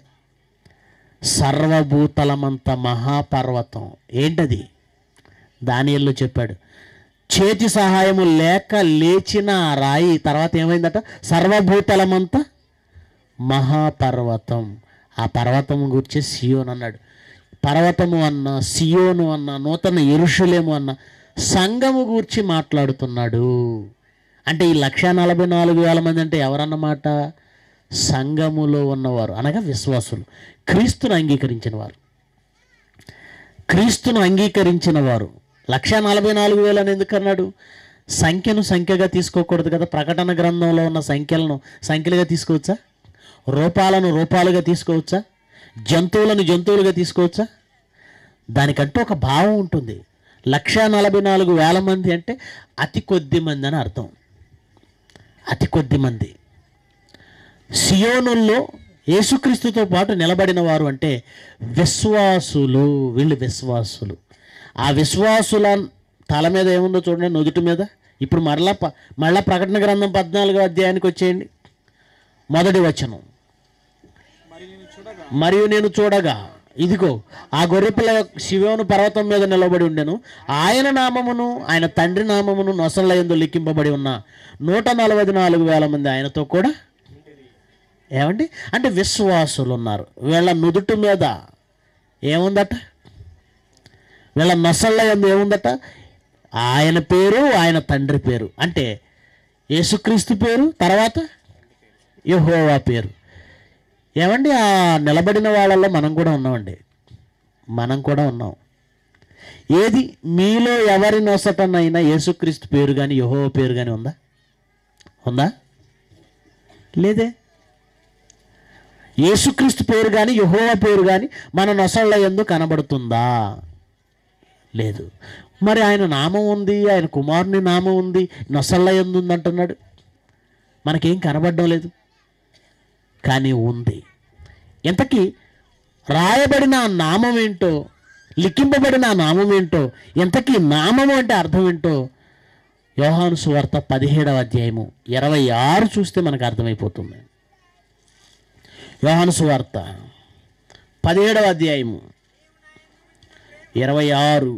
సర్వభూతలమంత మహాపర్వతం. ఏంటది? దానియేలు చెప్పాడు, చేతి సహాయము లేక లేచిన ఆ రాయి తర్వాత ఏమైందట? సర్వభూతలమంత మహాపర్వతం. ఆ పర్వతము గురించి సియోను అన్నాడు. పర్వతము అన్న, సియోను అన్న, నూతన యెరూషలేము అన్న సంఘము గూర్చి మాట్లాడుతున్నాడు. అంటే ఈ 144,000 మంది అంటే ఎవరన్నమాట? సంఘములో ఉన్నవారు అనగా విశ్వాసులు, క్రీస్తును అంగీకరించిన వారు. క్రీస్తును అంగీకరించిన వారు 144,000 అని ఎందుకన్నాడు? సంఖ్యను సంఖ్యగా తీసుకోకూడదు కదా. ప్రకటన గ్రంథంలో ఉన్న సంఖ్యలను సంఖ్యలుగా తీసుకోవచ్చా? రూపాలను రూపాలుగా తీసుకోవచ్చా? జంతువులను జంతువులుగా తీసుకోవచ్చా? దానికంటూ ఒక భావం ఉంటుంది. 144,000 మంది అంటే అతి కొద్ది మంది అని అర్థం. అతి కొద్ది మంది. సియోనుల్లో యేసుక్రీస్తుతో పాటు నిలబడిన వారు అంటే విశ్వాసులు. వీళ్ళు విశ్వాసులు. ఆ విశ్వాసుల తల మీద ఏముందో చూడండి, నుదుటి మీద. ఇప్పుడు మళ్ళా ప్రకటన గ్రంథం 14వ అధ్యాయానికి వచ్చేయండి. మొదటి వచనం. మరియు నేను చూడగా ఇదిగో ఆ గొర్రెపిల్ల సియోను పర్వతం మీద నిలబడి ఉండెను. ఆయన నామమును ఆయన తండ్రి నామమును నొసళ్ళ యందు లిఖింపబడి ఉన్న 144,000 మంది ఆయనతో కూడా ఏమండి అంటే విశ్వాసులు ఉన్నారు. వీళ్ళ నుదుటి మీద ఏముందట? వీళ్ళ నొసళ్ళ యందు ఏముందట? ఆయన పేరు, ఆయన తండ్రి పేరు. అంటే యేసుక్రీస్తు పేరు, తర్వాత యెహోవా పేరు. ఏమండి ఆ నిలబడిన వాళ్ళల్లో మనం కూడా ఉన్నామండి. మనం కూడా ఉన్నాం. ఏది మీలో ఎవరి నొసటనైనా యేసుక్రీస్తు పేరు కానీ యెహోవా పేరు కానీ ఉందా? ఉందా? లేదే. యేసుక్రీస్తు పేరు కానీ యెహోవా పేరు కానీ మన నొసళ్ళ యందు కనబడుతుందా? లేదు. మరి ఆయన నామం ఉంది, ఆయన కుమారుని నామం ఉంది, నొసళ్ళ యందు ఉంది అంటున్నాడు. మనకేం కనబడడం లేదు, కానీ ఉంది. ఇంతకీ రాయబడిన ఆ నామం ఏంటో, లిఖింపబడిన ఆ నామం ఏంటో, ఇంతకీ నామము అంటే అర్థం ఏంటో యోహాను సువార్త 17వ అధ్యాయము 26 చూస్తే మనకు అర్థమైపోతుంది. యోహాను సువార్త 17వ అధ్యాయము 26.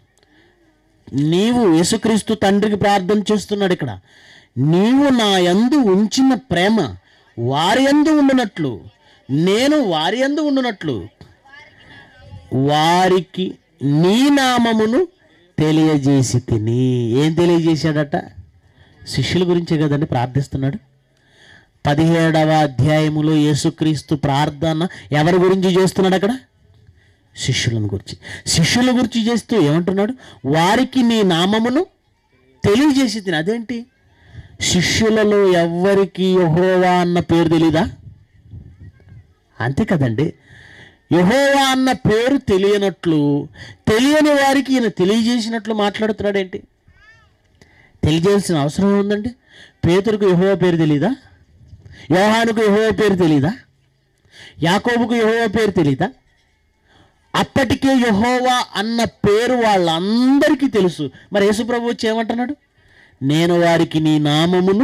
నీవు యేసుక్రీస్తు తండ్రికి ప్రార్థన చేస్తున్నాడు ఇక్కడ. నీవు నా యందు ఉంచిన ప్రేమ వారి యందు ఉండునట్లు, నేను వారి యందు ఉండునట్లు వారికి నీ నామమును తెలియజేసి తిని. ఏం తెలియజేశాడట? శిష్యుల గురించే కదండి ప్రార్థిస్తున్నాడు. 17వ అధ్యాయములో యేసుక్రీస్తు ప్రార్థన ఎవరి గురించి చేస్తున్నాడు? అక్కడ శిష్యులను గురించి. శిష్యుల గురించి చేస్తూ ఏమంటున్నాడు? వారికి నీ నామమును తెలియజేసి తిని. అదేంటి? శిష్యులలో ఎవ్వరికి యెహోవా అన్న పేరు తెలీదా? అంతే కదండి. యెహోవా అన్న పేరు తెలియనట్లు, తెలియని వారికి ఈయన తెలియజేసినట్లు మాట్లాడుతున్నాడు. ఏంటి తెలియజేయాల్సిన అవసరం ఉందండి? పేతురుకు యెహోవా పేరు తెలీదా? యోహానుకు యెహోవా పేరు తెలీదా? యాకోబుకు యెహోవా పేరు తెలీదా? అప్పటికే యెహోవా అన్న పేరు వాళ్ళందరికీ తెలుసు. మరి యేసుప్రభు వచ్చి ఏమంటున్నాడు? నేను వారికి నీ నామమును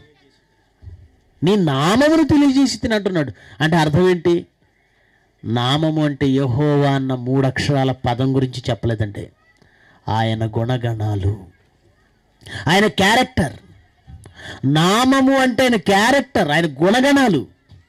తెలియజేసి తిని అంటున్నాడు. అంటే అర్థం ఏంటి? నామము అంటే యెహోవా అన్న 3 అక్షరాల పదం గురించి చెప్పలేదంటే ఆయన గుణగణాలు, ఆయన క్యారెక్టర్. నామము అంటే ఆయన క్యారెక్టర్, ఆయన గుణగణాలు,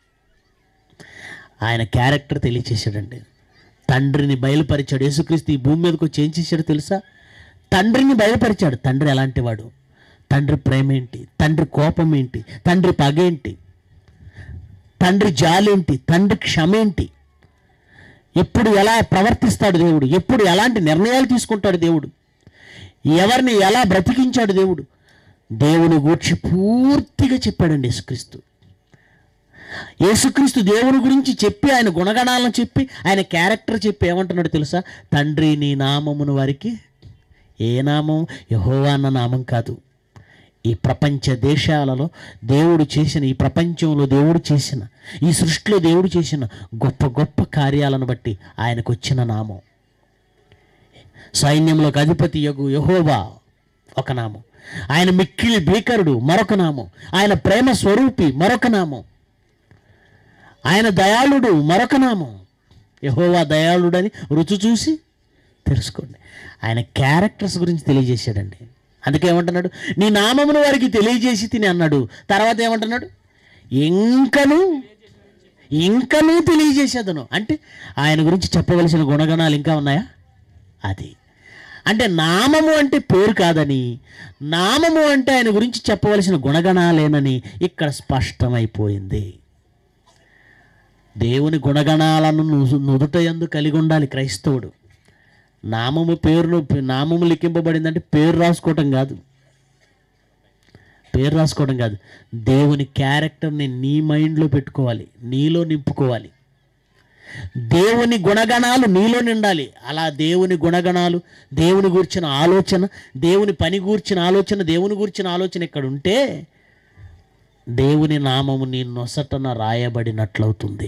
ఆయన క్యారెక్టర్ తెలియచేశాడండి. తండ్రిని బయలుపరిచాడు. యేసుక్రీస్తు ఈ భూమి మీదకి వచ్చి ఏం చేశాడో తెలుసా? తండ్రిని బయలుపరిచాడు. తండ్రి ఎలాంటి వాడు, తండ్రి ప్రేమ ఏంటి, తండ్రి కోపం ఏంటి, తండ్రి పగేంటి, తండ్రి జాలేంటి, తండ్రి క్షమేంటి, ఎప్పుడు ఎలా ప్రవర్తిస్తాడు దేవుడు, ఎప్పుడు ఎలాంటి నిర్ణయాలు తీసుకుంటాడు దేవుడు, ఎవరిని ఎలా బ్రతికించాడు దేవుడు, దేవుని గూర్చి పూర్తిగా చెప్పాడండి యేసుక్రీస్తు. యేసుక్రీస్తు దేవుని గురించి చెప్పి, ఆయన గుణగణాలను చెప్పి, ఆయన క్యారెక్టర్ చెప్పి ఏమంటున్నాడు తెలుసా? తండ్రి నీ నామమును వారికి, ఏ నామం? యెహోవా అన్న నామం కాదు. ఈ ప్రపంచ దేశాలలో దేవుడు చేసిన, ఈ ప్రపంచంలో దేవుడు చేసిన, ఈ సృష్టిలో దేవుడు చేసిన గొప్ప గొప్ప కార్యాలను బట్టి ఆయనకు వచ్చిన నామం. సైన్యంలోకి అధిపతి యగు యెహోవా ఒక నామం, ఆయన మిక్కిలి భీకరుడు మరొక నామం, ఆయన ప్రేమ స్వరూపి మరొక నామం, ఆయన దయాళుడు మరొక నామం. యెహోవా దయాళుడని రుచి చూసి తెలుసుకోండి. ఆయన క్యారెక్టర్స్ గురించి తెలియజేశాడండి. అందుకే ఏమంటున్నాడు? నీ నామమును వారికి తెలియజేసి తిని అన్నాడు. తర్వాత ఏమంటున్నాడు? ఇంకనూ తెలియజేసేదను. అంటే ఆయన గురించి చెప్పవలసిన గుణగణాలు ఇంకా ఉన్నాయా? అది అంటే నామము అంటే పేరు కాదని, నామము అంటే ఆయన గురించి చెప్పవలసిన గుణగణాలేనని ఇక్కడ స్పష్టమైపోయింది. దేవుని గుణగణాలను నుదుట యందు కలిగి ఉండాలి క్రైస్తవుడు. నామము లిఖింపబడిందంటే పేరు రాసుకోవటం కాదు, దేవుని క్యారెక్టర్ని నీ మైండ్లో పెట్టుకోవాలి, నీలో నింపుకోవాలి. దేవుని గుణగణాలు నీలో నిండాలి. అలా దేవుని గుణగణాలు, దేవుని గూర్చిన ఆలోచన, దేవుని పని గూర్చిన ఆలోచన, దేవుని గూర్చిన ఆలోచన ఇక్కడ ఉంటే దేవుని నామము నీ నొసటన రాయబడినట్లవుతుంది.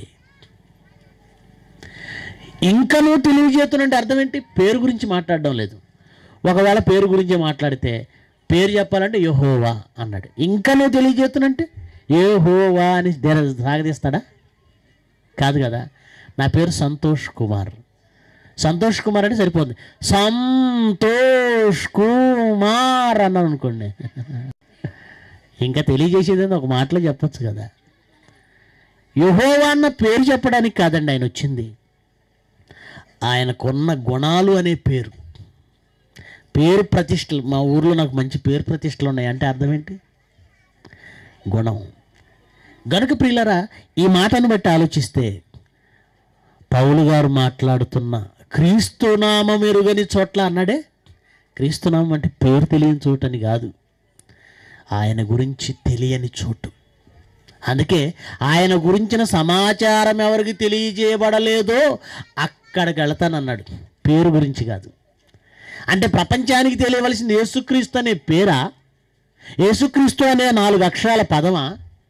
ఇంకనూ తెలియజేతునంటే అర్థం ఏంటి? పేరు గురించి మాట్లాడడం లేదు. ఒకవేళ పేరు గురించి మాట్లాడితే పేరు చెప్పాలంటే యెహోవా అన్నాడు. ఇంకనూ తెలియజేతునంటే యెహోవా అని సాగదీస్తాడా? కాదు కదా. నా పేరు సంతోష్ కుమార్ అంటే సరిపోతుంది. సంతోష్ కుమార్ అన్నాను అనుకోండి, ఇంకా తెలియజేసేది ఒక మాటలో చెప్పచ్చు కదా. యెహోవా అన్న పేరు చెప్పడానికి కాదండి ఆయన వచ్చింది. ఆయనకున్న గుణాలు అనే పేరు ప్రతిష్టలు. మా ఊర్లో నాకు మంచి పేరు ప్రతిష్టలు ఉన్నాయి అంటే అర్థం ఏంటి? గుణం. గనుక ప్రియులరా, ఈ మాటను బట్టి ఆలోచిస్తే పౌలు గారు మాట్లాడుతున్న క్రీస్తునామం ఎరుగని చోట్ల అన్నాడే. క్రీస్తునామం అంటే పేరు తెలియని చోటు అని కాదు, ఆయన గురించి తెలియని చోటు. అందుకే ఆయన గురించిన సమాచారం ఎవరికి తెలియజేయబడలేదో అక్కడికి వెళతానన్నాడు. పేరు గురించి కాదు. అంటే ప్రపంచానికి తెలియవలసింది యేసుక్రీస్తు అనే పేరా, యేసుక్రీస్తు అనే 4 అక్షరాల పదమా,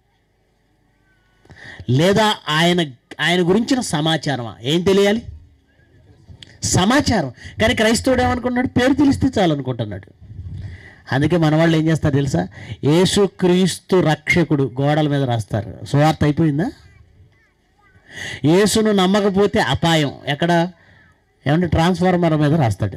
లేదా ఆయన గురించిన సమాచారమా? ఏం తెలియాలి? సమాచారం. కానీ క్రైస్తవుడు ఏమనుకున్నాడు? పేరు తెలిస్తే చాలు అనుకుంటున్నాడు. అందుకే మన వాళ్ళు ఏం చేస్తారు తెలుసా? యేసుక్రీస్తు రక్షకుడు గోడల మీద రాస్తారు. సువార్త అయిపోయిందా? యేసును నమ్మకపోతే అపాయం. ఎక్కడ? ఏమంటే ట్రాన్స్ఫార్మర్ మీద రాస్తాడు.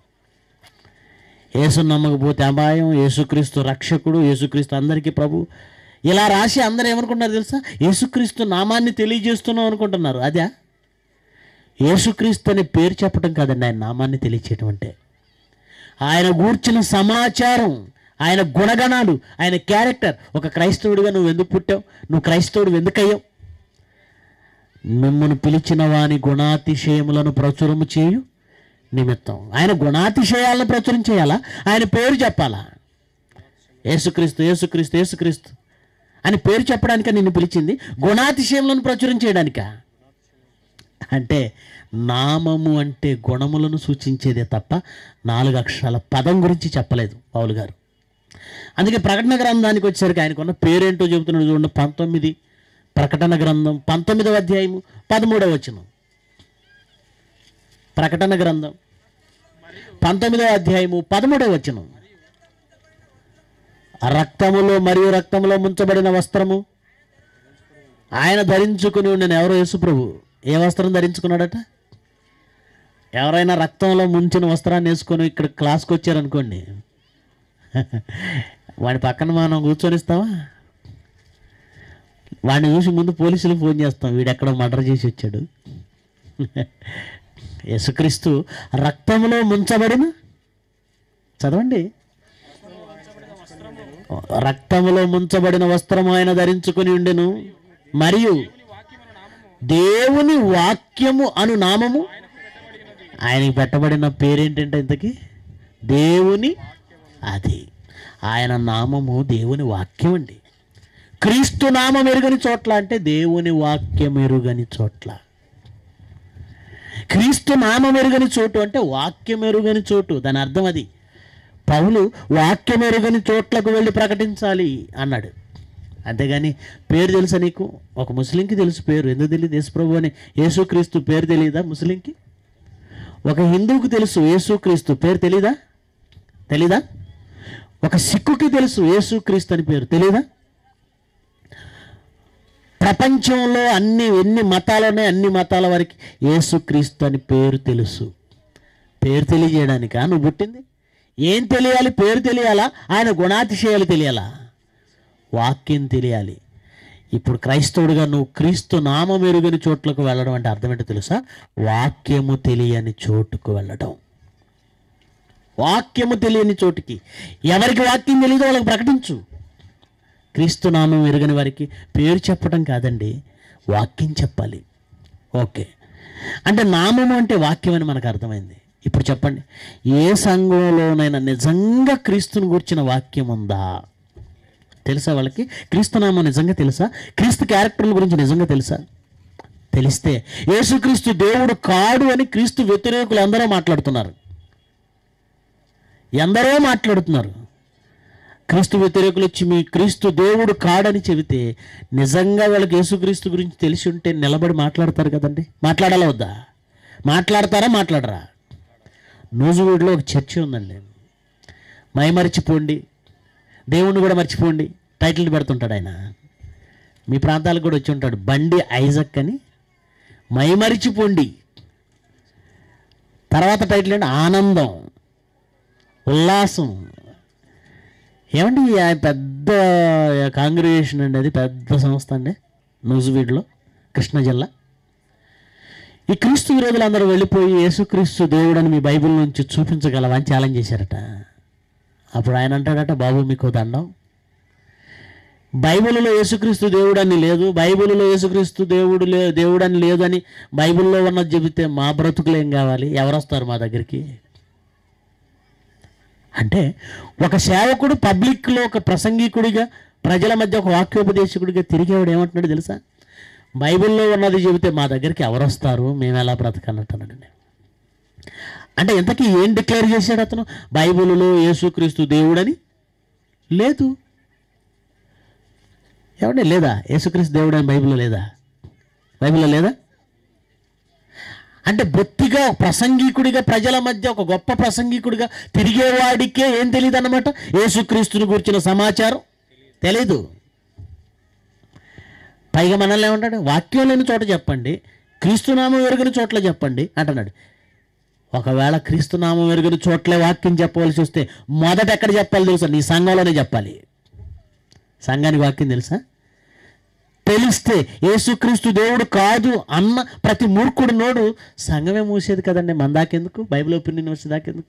యేసును నమ్మకపోతే అపాయం, యేసుక్రీస్తు రక్షకుడు, యేసుక్రీస్తు అందరికీ ప్రభు, ఇలా రాసి అందరూ ఏమనుకుంటున్నారు తెలుసా? యేసుక్రీస్తు నామాన్ని తెలియజేస్తున్నాం అనుకుంటున్నారు. అదే యేసుక్రీస్తు అనే పేరు చెప్పడం కాదండి, ఆయన నామాన్ని తెలియచేయటం అంటే. ఆయన గూర్చిన సమాచారం, ఆయన గుణగణాలు, ఆయన క్యారెక్టర్. ఒక క్రైస్తవుడిగా నువ్వు ఎందుకు పుట్టావు, నువ్వు క్రైస్తవుడు ఎందుకయ్యావు? మిమ్మల్ని పిలిచిన వాని గుణాతిశయములను ప్రచురము చేయు నిమిత్తం. ఆయన గుణాతిశయాలను ప్రచురం చేయాలా, ఆయన పేరు చెప్పాలా? యేసుక్రీస్తు యేసుక్రీస్తు యేసుక్రీస్తు అని పేరు చెప్పడానిక నిన్ను పిలిచింది, గుణాతిశయములను ప్రచురం చేయడానికా? అంటే నామము అంటే గుణములను సూచించేదే తప్ప 4 అక్షరాల పదం గురించి చెప్పలేదు పౌలు గారు. అందుకే ప్రకటన గ్రంథానికి వచ్చేసరికి ఆయనకున్న పేరేంటో చెబుతున్నాడు చూడండి. 19 ప్రకటన గ్రంథం 19వ అధ్యాయము 13వ వచనం. ప్రకటన గ్రంథం 19వ అధ్యాయము 13వ వచనం. రక్తములో మరియు రక్తములో ముంచబడిన వస్త్రము ఆయన ధరించుకుని ఉండిన. ఎవరో యేసు ప్రభు ఏ వస్త్రం ధరించుకున్నాడట? ఎవరైనా రక్తంలో ముంచిన వస్త్రాన్ని వేసుకొని ఇక్కడ క్లాస్కి వచ్చారనుకోండి, వాడి పక్కన మనం కూర్చొనిస్తావా? వాడిని చూసి ముందు పోలీసులకు ఫోన్ చేస్తాం, వీడెక్కడో మర్డర్ చేసి వచ్చాడు. యేసుక్రీస్తు రక్తంలో ముంచబడిన, చదవండి, రక్తములో ముంచబడిన వస్త్రము ఆయన ధరించుకుని ఉండెను, మరియు దేవుని వాక్యము అను నామము ఆయనకి పెట్టబడిన పేరేంటంటే ఇంతకీ దేవుని, అది ఆయన నామము దేవుని వాక్యం అండి. క్రీస్తు నామం ఎరుగని చోట్ల అంటే దేవుని వాక్యం ఎరుగని చోట్ల. క్రీస్తు నామం ఎరుగని చోటు అంటే వాక్యం ఎరుగని చోటు, దాని అర్థం అది. పౌలు వాక్యం ఎరుగని చోట్లకు వెళ్ళి ప్రకటించాలి అన్నాడు. అంతేగాని పేరు తెలుసా నీకు? ఒక ముస్లింకి తెలుసు పేరు, ఎందుకు తెలియదు? యేసుప్రభు అని యేసుక్రీస్తు పేరు తెలియదా ముస్లింకి? ఒక హిందువుకి తెలుసు యేసుక్రీస్తు పేరు తెలీదా? ఒక సిక్కుకి తెలుసు యేసుక్రీస్తు అని పేరు తెలీదా? ప్రపంచంలో ఎన్ని మతాలు ఉన్నాయి, అన్ని మతాల వారికి యేసుక్రీస్తు అని పేరు తెలుసు. పేరు తెలియజేయడానికా నువ్వు పుట్టింది? ఏం తెలియాలి? పేరు తెలియాలా? ఆయన గుణాతిశయాలు తెలియాలా? వాక్యం తెలియాలి. ఇప్పుడు క్రైస్తవుడిగా నువ్వు క్రీస్తు నామం ఎరుగని చోట్లకు వెళ్ళడం అంటే అర్థం ఏంటో తెలుసా? వాక్యము తెలియని చోటుకు వెళ్ళడం. వాక్యము తెలియని చోటుకి, ఎవరికి వాక్యం తెలియదో వాళ్ళకి ప్రకటించు. క్రీస్తు నామం ఎరుగని వారికి పేరు చెప్పడం కాదండి, వాక్యం చెప్పాలి. ఓకే, అంటే నామము అంటే వాక్యం అని మనకు అర్థమైంది. ఇప్పుడు చెప్పండి, ఏ సంఘంలోనైనా నిజంగా క్రీస్తుని గూర్చిన వాక్యం ఉందా? తెలుసా వాళ్ళకి? క్రీస్తు నామం నిజంగా తెలుసా? క్రీస్తు క్యారెక్టర్ల గురించి నిజంగా తెలుసా? తెలిస్తే యేసుక్రీస్తు దేవుడు కాడు అని క్రీస్తు వ్యతిరేకులు ఎందరో మాట్లాడుతున్నారు. క్రీస్తు వ్యతిరేకులు వచ్చి మీ క్రీస్తు దేవుడు కాడని చెబితే నిజంగా వాళ్ళకి యేసుక్రీస్తు గురించి తెలిసి ఉంటే నిలబడి మాట్లాడతారు కదండి. మాట్లాడాలా వద్దా? మాట్లాడరా? నూజువీడులో ఒక చర్చి ఉందండి. మైమరిచిపోండి, దేవుణ్ణి కూడా మర్చిపోండి టైటిల్ పెడుతుంటాడు ఆయన. మీ ప్రాంతాలకు కూడా వచ్చి ఉంటాడు. బండి ఐజక్ అని, మైమరిచిపోండి. తర్వాత టైటిల్ ఏంటి? ఆనందం, ఉల్లాసం. ఏమండి, పెద్ద కాంగ్రిగేషన్ అండి, అది పెద్ద సంస్థ అండి నూజువీడులో, కృష్ణా జిల్లా. ఈ క్రీస్తు విరోధులు అందరూ వెళ్ళిపోయి యేసుక్రీస్తు దేవుడని మీ బైబిల్ నుంచి చూపించగలవా అని ఛాలెంజ్ చేశారట. అప్పుడు ఆయన అంటాడట, బాబు మీకు దండం, బైబిల్లో యేసుక్రీస్తు దేవుడని లేదు, బైబిల్లో యేసుక్రీస్తు దేవుడని లేదని బైబిల్లో ఉన్నది చెబితే మా బ్రతుకులు ఏం కావాలి? ఎవరు వస్తారు మా దగ్గరికి? అంటే ఒక సేవకుడు పబ్లిక్లో ఒక ప్రసంగికుడిగా, ప్రజల మధ్య ఒక వాక్యోపదేశకుడిగా తిరిగేవాడు ఏమంటున్నాడు తెలుసా? బైబిల్లో ఉన్నది చెబితే మా దగ్గరికి ఎవరు వస్తారు, మేము ఎలా బ్రతకన్నట్టున్నాడు. అంటే ఇంతకీ ఏం డిక్లేర్ చేశాడు అతను? బైబిల్లో యేసుక్రీస్తు దేవుడని లేదు. ఏమంటే లేదా? యేసుక్రీస్తు దేవుడు అని బైబిల్లో లేదా? అంటే బొత్తిగా ప్రసంగికుడిగా, ప్రజల మధ్య ఒక గొప్ప ప్రసంగికుడిగా తిరిగేవాడికే ఏం తెలియదు అన్నమాట? యేసుక్రీస్తుని గురించిన సమాచారం తెలీదు. పైగా మనల్ని ఏమంటాడు? వాక్యం లేని చోట చెప్పండి, క్రీస్తునామం ఎరుగని చోట్ల చెప్పండి అంటున్నాడు. ఒకవేళ క్రీస్తునామం ఎరుగని చోట్లే వాక్యం చెప్పవలసి వస్తే మొదట ఎక్కడ చెప్పాలి తెలుసా? నీ సంఘంలోనే చెప్పాలి. సంఘానికి వాక్యం తెలుసా? తెలిస్తే యేసుక్రీస్తు దేవుడు కాదు అన్న ప్రతి మూర్ఖుడు నోడు సంఘమే మూసేది కదండి. మన దాకెందుకు, బైబిల్ ఒపీనియన్ వచ్చే దాకెందుకు?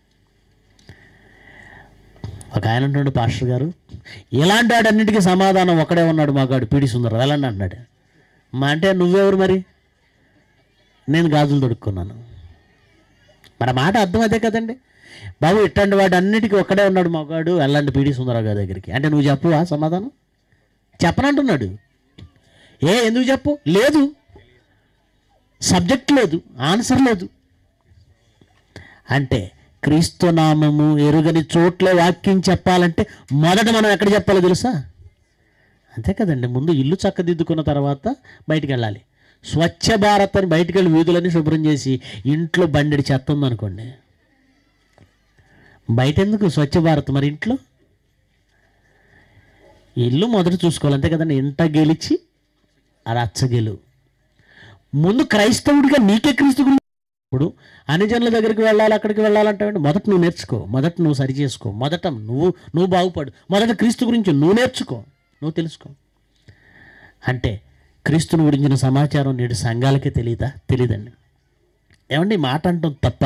ఒక ఆయన అంటున్నాడు, పాస్టర్ గారు ఇలాంటి వాడన్నిటికీ సమాధానం ఒకడే ఉన్నాడు మాగాడు పీడి సుందరం ఎలాంటి అంటున్నాడు. అంటే నువ్వెవరు మరి? నేను గాజులు తొడుక్కున్నాను. మన మాట అర్థం అదే కదండి. బాబు ఇట్లాంటి వాడు అన్నిటికీ ఒక్కడే ఉన్నాడు మగాడు ఎలాంటి పీడి సుందరరావు గారి దగ్గరికి అంటే నువ్వు చెప్పువా సమాధానం? చెప్పనంటున్నాడు. ఎందుకు చెప్పు? లేదు, సబ్జెక్ట్ లేదు, ఆన్సర్ లేదు. అంటే క్రీస్తు నామము ఎరుగని చోట్ల వాక్యం చెప్పాలంటే మొదట మనం ఎక్కడ చెప్పాలో తెలుసా? అంతే కదండి. ముందు ఇల్లు చక్కదిద్దుకున్న తర్వాత బయటికి వెళ్ళాలి. స్వచ్ఛ భారత్ అని బయటికి వెళ్ళి వీధులన్నీ శుభ్రం చేసి ఇంట్లో బండిడి చెత్త ఉందనుకోండి, బయట ఎందుకు స్వచ్ఛ భారత్? మరి ఇంట్లో ఇల్లు మొదట చూసుకోవాలి. అంతే కదండి. ఇంట గెలిచి రచ్చగెలు. ముందు క్రైస్తవుడిగా నీకే క్రీస్తు గురించి ఇప్పుడు అన్ని జనుల దగ్గరికి వెళ్ళాలి, అక్కడికి వెళ్ళాలంటే మొదట నువ్వు నేర్చుకో, మొదట నువ్వు సరి చేసుకో, మొదట నువ్వు బాగుపడు, మొదట క్రీస్తు గురించి నువ్వు నేర్చుకో, నువ్వు తెలుసుకో. అంటే క్రీస్తుని గురించిన సమాచారం నేడు సంఘాలకే తెలియదండి. ఏమండి ఈ మాట అంటాం తప్ప?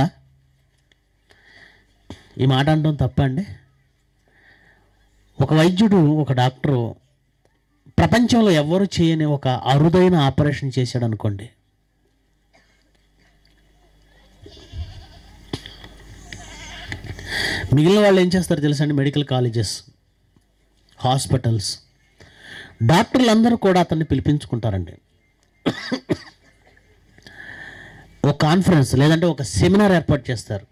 ఈ మాట అంటాం తప్ప అండి? ఒక వైద్యుడు, ఒక డాక్టరు ప్రపంచంలో ఎవరు చేయని ఒక అరుదైన ఆపరేషన్ చేశాడు అనుకోండి. మిగిలిన వాళ్ళు ఏం చేస్తారు తెలుసా అండి? మెడికల్ కాలేజెస్, హాస్పిటల్స్, డాక్టర్లు అందరూ కూడా అతన్ని పిలిపించుకుంటారండి. ఒక కాన్ఫరెన్స్ లేదంటే ఒక సెమినార్ ఏర్పాటు చేస్తారు.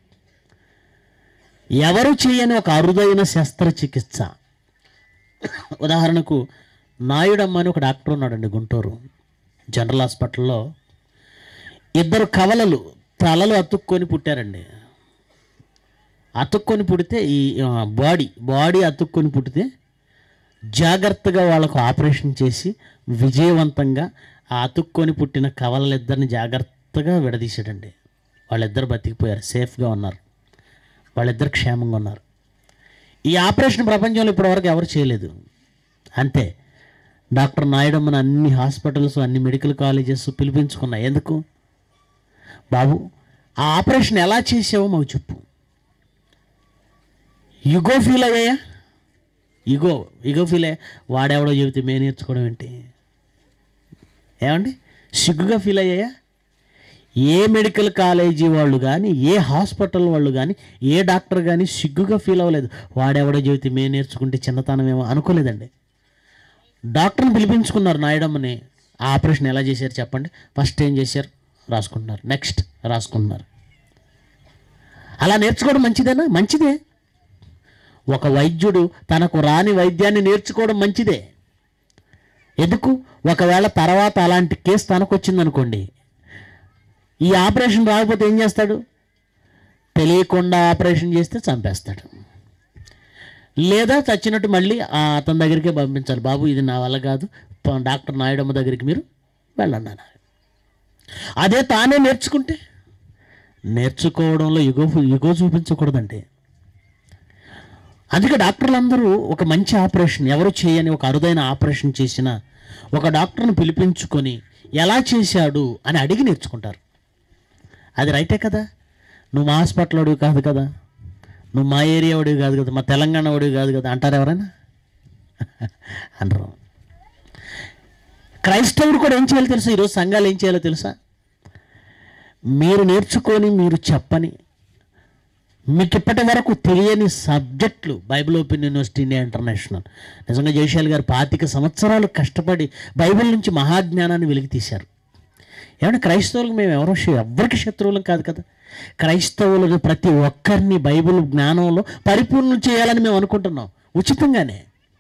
ఎవరు చేయని ఒక అరుదైన శస్త్రచికిత్స. ఉదాహరణకు నాయుడమ్మ అని ఒక డాక్టర్ ఉన్నాడండి గుంటూరు జనరల్ హాస్పిటల్లో. 2 కవలలు తలలు అతుక్కొని పుట్టారండి. అతుక్కొని పుడితే ఈ బాడీ అతుక్కొని పుట్టితే జాగ్రత్తగా వాళ్ళకు ఆపరేషన్ చేసి విజయవంతంగా ఆ అతుక్కొని పుట్టిన కవలలిద్దరిని జాగ్రత్తగా విడదీశాడండి. వాళ్ళిద్దరు బతికిపోయారు, సేఫ్గా ఉన్నారు, వాళ్ళిద్దరు క్షేమంగా ఉన్నారు. ఈ ఆపరేషన్ ప్రపంచంలో ఇప్పటివరకు ఎవరు చేయలేదు. అంతే, డాక్టర్ నాయుడమ్మని అన్ని హాస్పిటల్స్, అన్ని మెడికల్ కాలేజెస్ పిలిపించుకున్నాయి. ఎందుకు? బాబు ఆ ఆపరేషన్ ఎలా చేసావో మాకు చెప్పు. యుగో ఫీల్ అయ్యాయా? ఇగో ఫీల్ అయ్యా. వాడెవడో చెబితే మేము నేర్చుకోవడం ఏంటి? ఏమండి సిగ్గుగా ఫీల్ అయ్యాయా? ఏ మెడికల్ కాలేజీ వాళ్ళు కానీ, ఏ హాస్పిటల్ వాళ్ళు కానీ, ఏ డాక్టర్ కానీ సిగ్గుగా ఫీల్ అవ్వలేదు. వాడెవడో చెబితే మేము నేర్చుకుంటే చిన్నతనం ఏమో అనుకోలేదండి. డాక్టర్ని పిలిపించుకున్నారు నాయుడమ్మని. ఆ ఆపరేషన్ ఎలా చేశారు చెప్పండి? ఫస్ట్ ఏం చేశారు? రాసుకుంటున్నారు, నెక్స్ట్ రాసుకుంటున్నారు. అలా నేర్చుకోవడం మంచిదేనా? మంచిదే. ఒక వైద్యుడు తనకు రాని వైద్యాన్ని నేర్చుకోవడం మంచిదే. ఎందుకు? ఒకవేళ తర్వాత అలాంటి కేసు తనకు వచ్చిందనుకోండి, ఈ ఆపరేషన్ రాకపోతే ఏం చేస్తాడు? తెలియకుండా ఆపరేషన్ చేస్తే చంపేస్తాడు, లేదా చచ్చినట్టు మళ్ళీ అతని దగ్గరికే పంపించాలి. బాబు ఇది నా వల్ల కాదు, డాక్టర్ నాయుడమ్మ దగ్గరికి మీరు వెళ్ళండి అన్నారు. అదే తానే నేర్చుకుంటే, నేర్చుకోవడంలో యుగో చూపించకూడదండి. అందుకే డాక్టర్లందరూ ఒక మంచి ఆపరేషన్, ఎవరు చేయని ఒక అరుదైన ఆపరేషన్ చేసిన ఒక డాక్టర్ని పిలిపించుకొని ఎలా చేశాడు అని అడిగి నేర్చుకుంటారు. అది రైటే కదా? నువ్వు మా హాస్పిటల్ వాడివి కాదు కదా, నువ్వు మా ఏరియా వాడివి కాదు కదా, మా తెలంగాణ వాడివి కాదు కదా అంటారు ఎవరైనా? అనరు. క్రైస్తవుడు కూడా ఏం చేయాలో తెలుసా? ఈరోజు సంఘాలు ఏం చేయాలో తెలుసా? మీరు నేర్చుకొని, మీరు చెప్పని, మీకు ఇప్పటి వరకు తెలియని సబ్జెక్టులు, Bible open university India international, నిజంగా జయశాల్ గారు 25 సంవత్సరాలు కష్టపడి బైబిల్ నుంచి మహాజ్ఞానాన్ని వెలికి తీశారు. ఏమంటే క్రైస్తవులకు మేము ఎవరికి శత్రువులం కాదు కదా. క్రైస్తవులకు ప్రతి ఒక్కరిని బైబిల్ జ్ఞానంలో పరిపూర్ణం చేయాలని మేము అనుకుంటున్నాం, ఉచితంగానే.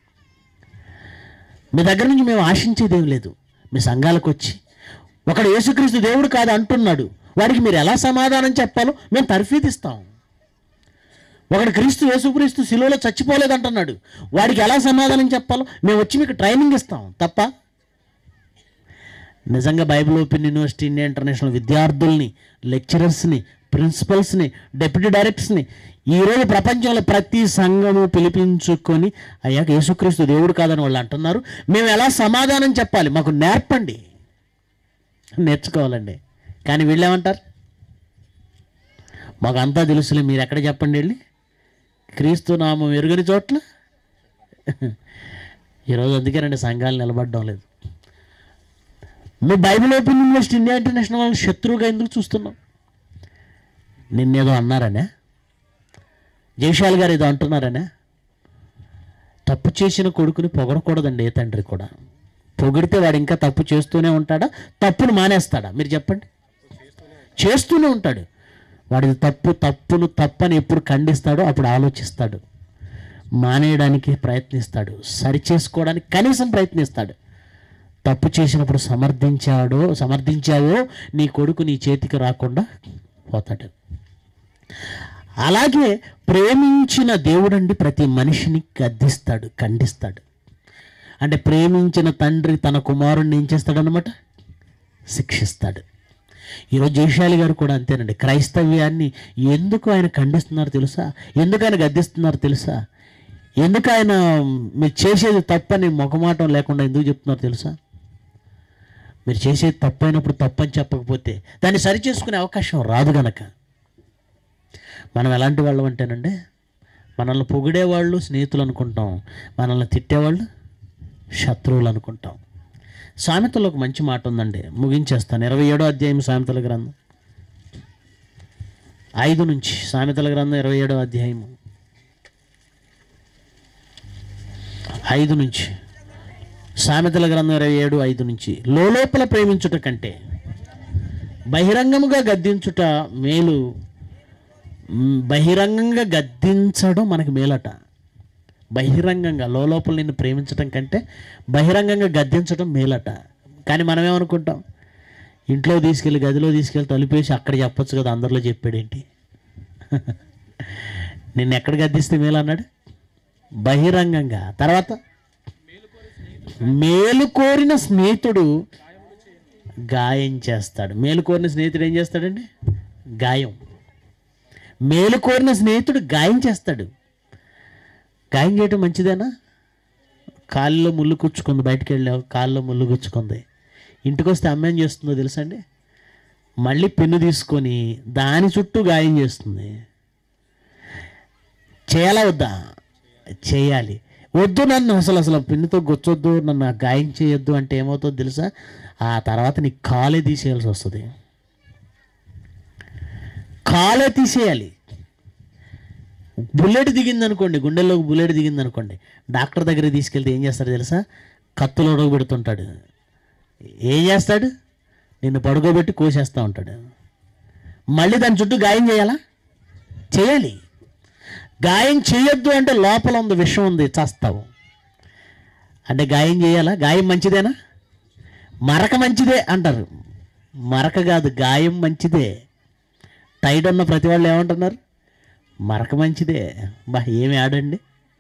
మీ దగ్గర నుంచి మేము ఆశించేదేం లేదు. మీ సంఘాలకు వచ్చి ఒకడు యేసుక్రీస్తు దేవుడు కాదు అంటున్నాడు, వాడికి మీరు ఎలా సమాధానం చెప్పాలో మేము తర్ఫీదిస్తాం. ఒకడు యేసుక్రీస్తు శిలువలో చచ్చిపోలేదంటున్నాడు, వాడికి ఎలా సమాధానం చెప్పాలో మేము వచ్చి మీకు ట్రైనింగ్ ఇస్తాం తప్ప. నిజంగా Bible open university, India international విద్యార్థుల్ని, లెక్చరర్స్ని, ప్రిన్సిపల్స్ని, డెప్యూటీ డైరెక్టర్స్ని ఈరోజు ప్రపంచంలో ప్రతి సంఘము పిలిపించుకొని అయ్యా యేసుక్రీస్తు దేవుడు కాదని వాళ్ళు అంటున్నారు, మేము ఎలా సమాధానం చెప్పాలి, మాకు నేర్పండి. నేర్చుకోవాలండి. కానీ వీళ్ళేమంటారు, మాకు అంతా తెలుసులే, మీరు ఎక్కడ చెప్పండి వెళ్ళి, క్రీస్తు నామం ఎరుగని చోట్ల. ఈరోజు అందుకేనండి సంఘాలు నిలబడడం లేదు. నువ్వు Bible open university, India international వాళ్ళని శత్రువుగా ఎందుకు చూస్తున్నావు? నిన్నేదో అన్నారనే, జయశాల్ గారు ఏదో అంటున్నారనే. తప్పు చేసిన కొడుకుని పొగడకూడదండి ఏ తండ్రి కూడా. పొగిడితే వాడు ఇంకా తప్పు చేస్తూనే ఉంటాడా, తప్పును మానేస్తాడా? మీరు చెప్పండి. చేస్తూనే ఉంటాడు. వాడి తప్పును తప్పని ఎప్పుడు ఖండిస్తాడో అప్పుడు ఆలోచిస్తాడు, మానేయడానికి ప్రయత్నిస్తాడు, సరిచేసుకోవడానికి కనీసం ప్రయత్నిస్తాడు. తప్పు చేసినప్పుడు సమర్థించావో నీ కొడుకు నీ చేతికి రాకుండా పోతాడు. అలాగే ప్రేమించిన దేవుడండి ప్రతి మనిషిని గద్దిస్తాడు, ఖండిస్తాడు. అంటే ప్రేమించిన తండ్రి తన కుమారుణ్ణి ఏం చేస్తాడనమాట, శిక్షిస్తాడు. ఈరోజు జయశాలి గారు కూడా అంతేనండి. క్రైస్తవ్యాన్ని ఎందుకు ఆయన ఖండిస్తున్నారు తెలుసా? ఎందుకు ఆయన గద్దిస్తున్నారు తెలుసా? ఎందుకు ఆయన మీరు చేసేది తప్పని మొఖమాటం లేకుండా ఎందుకు చెప్తున్నారు తెలుసా? మీరు చేసేది తప్పైనప్పుడు తప్పని చెప్పకపోతే దాన్ని సరిచేసుకునే అవకాశం రాదు గనక. మనం ఎలాంటి వాళ్ళం అంటేనండి, మనల్ని పొగిడేవాళ్ళు స్నేహితులు అనుకుంటాం, మనల్ని తిట్టేవాళ్ళు శత్రువులు అనుకుంటాం. సామెతలో ఒక మంచి మాట ఉందండి, ముగించేస్తాను. 27వ అధ్యాయం సామెతల గ్రంథం 5 నుంచి. సామెతల గ్రంథం 27వ అధ్యాయము 5 నుంచి. సామెతల గ్రంథం 27:5 నుంచి. లోపల ప్రేమించుట కంటే బహిరంగముగా గద్దించుట మేలు. బహిరంగంగా గద్దించడం మనకు మేలట. బహిరంగంగా లోపల నిన్ను ప్రేమించడం కంటే బహిరంగంగా గద్దించడం మేలట. కానీ మనమేమనుకుంటాం, ఇంట్లో తీసుకెళ్ళి గదిలో తీసుకెళ్ళి తలుపేసి అక్కడ చెప్పొచ్చు కదా, అందరిలో చెప్పాడేంటి? నిన్ను ఎక్కడ గద్దిస్తే మేలు అన్నాడు? బహిరంగంగా. తర్వాత మేలు కోరిన స్నేహితుడు గాయం చేస్తాడు. మేలు కోరిన స్నేహితుడు ఏం చేస్తాడండి? గాయం. మేలు కోరిన స్నేహితుడు గాయం చేస్తాడు. గాయం చేయటం మంచిదేనా? కాళ్ళలో ముళ్ళు గుచ్చుకుంది, బయటికి వెళ్ళావు కాళ్ళలో ముళ్ళు గుచ్చుకుంది, ఇంటికి వస్తే అమ్మ ఏం చేస్తుందో తెలుసండి? మళ్ళీ పెన్ను తీసుకొని దాని చుట్టూ గాయం చేస్తుంది. చేయాలా వద్దా? చేయాలి. వద్దు, నన్ను అసలు పిన్నుతో గుచ్చొద్దు, నన్ను గాయం చేయొద్దు అంటే ఏమవుతుందో తెలుసా? ఆ తర్వాత నీ కాలే తీసేయాల్సి వస్తుంది. కాలే తీసేయాలి. బుల్లెట్ దిగిందనుకోండి, గుండెల్లోకి బుల్లెట్ దిగిందనుకోండి, డాక్టర్ దగ్గరికి తీసుకెళ్తే ఏం చేస్తాడు తెలుసా? కత్తులు ఉడకబెడుతుంటాడు. ఏం చేస్తాడు? నిన్ను పడుకోబెట్టి కోసేస్తూ ఉంటాడు. మళ్ళీ దాని చుట్టూ గాయం చేయాలా? చేయాలి. గాయం చేయొద్దు అంటే లోపల ఉంది, విషం ఉంది, చేస్తావు. అంటే గాయం చేయాలా? గాయం మంచిదేనా? మరక మంచిదే అంటారు. మరక కాదు, గాయం మంచిదే. టైట్ ఉన్న ప్రతి వాళ్ళు ఏమంటున్నారు? మరక మంచిదే. బా ఏమి ఆడండి.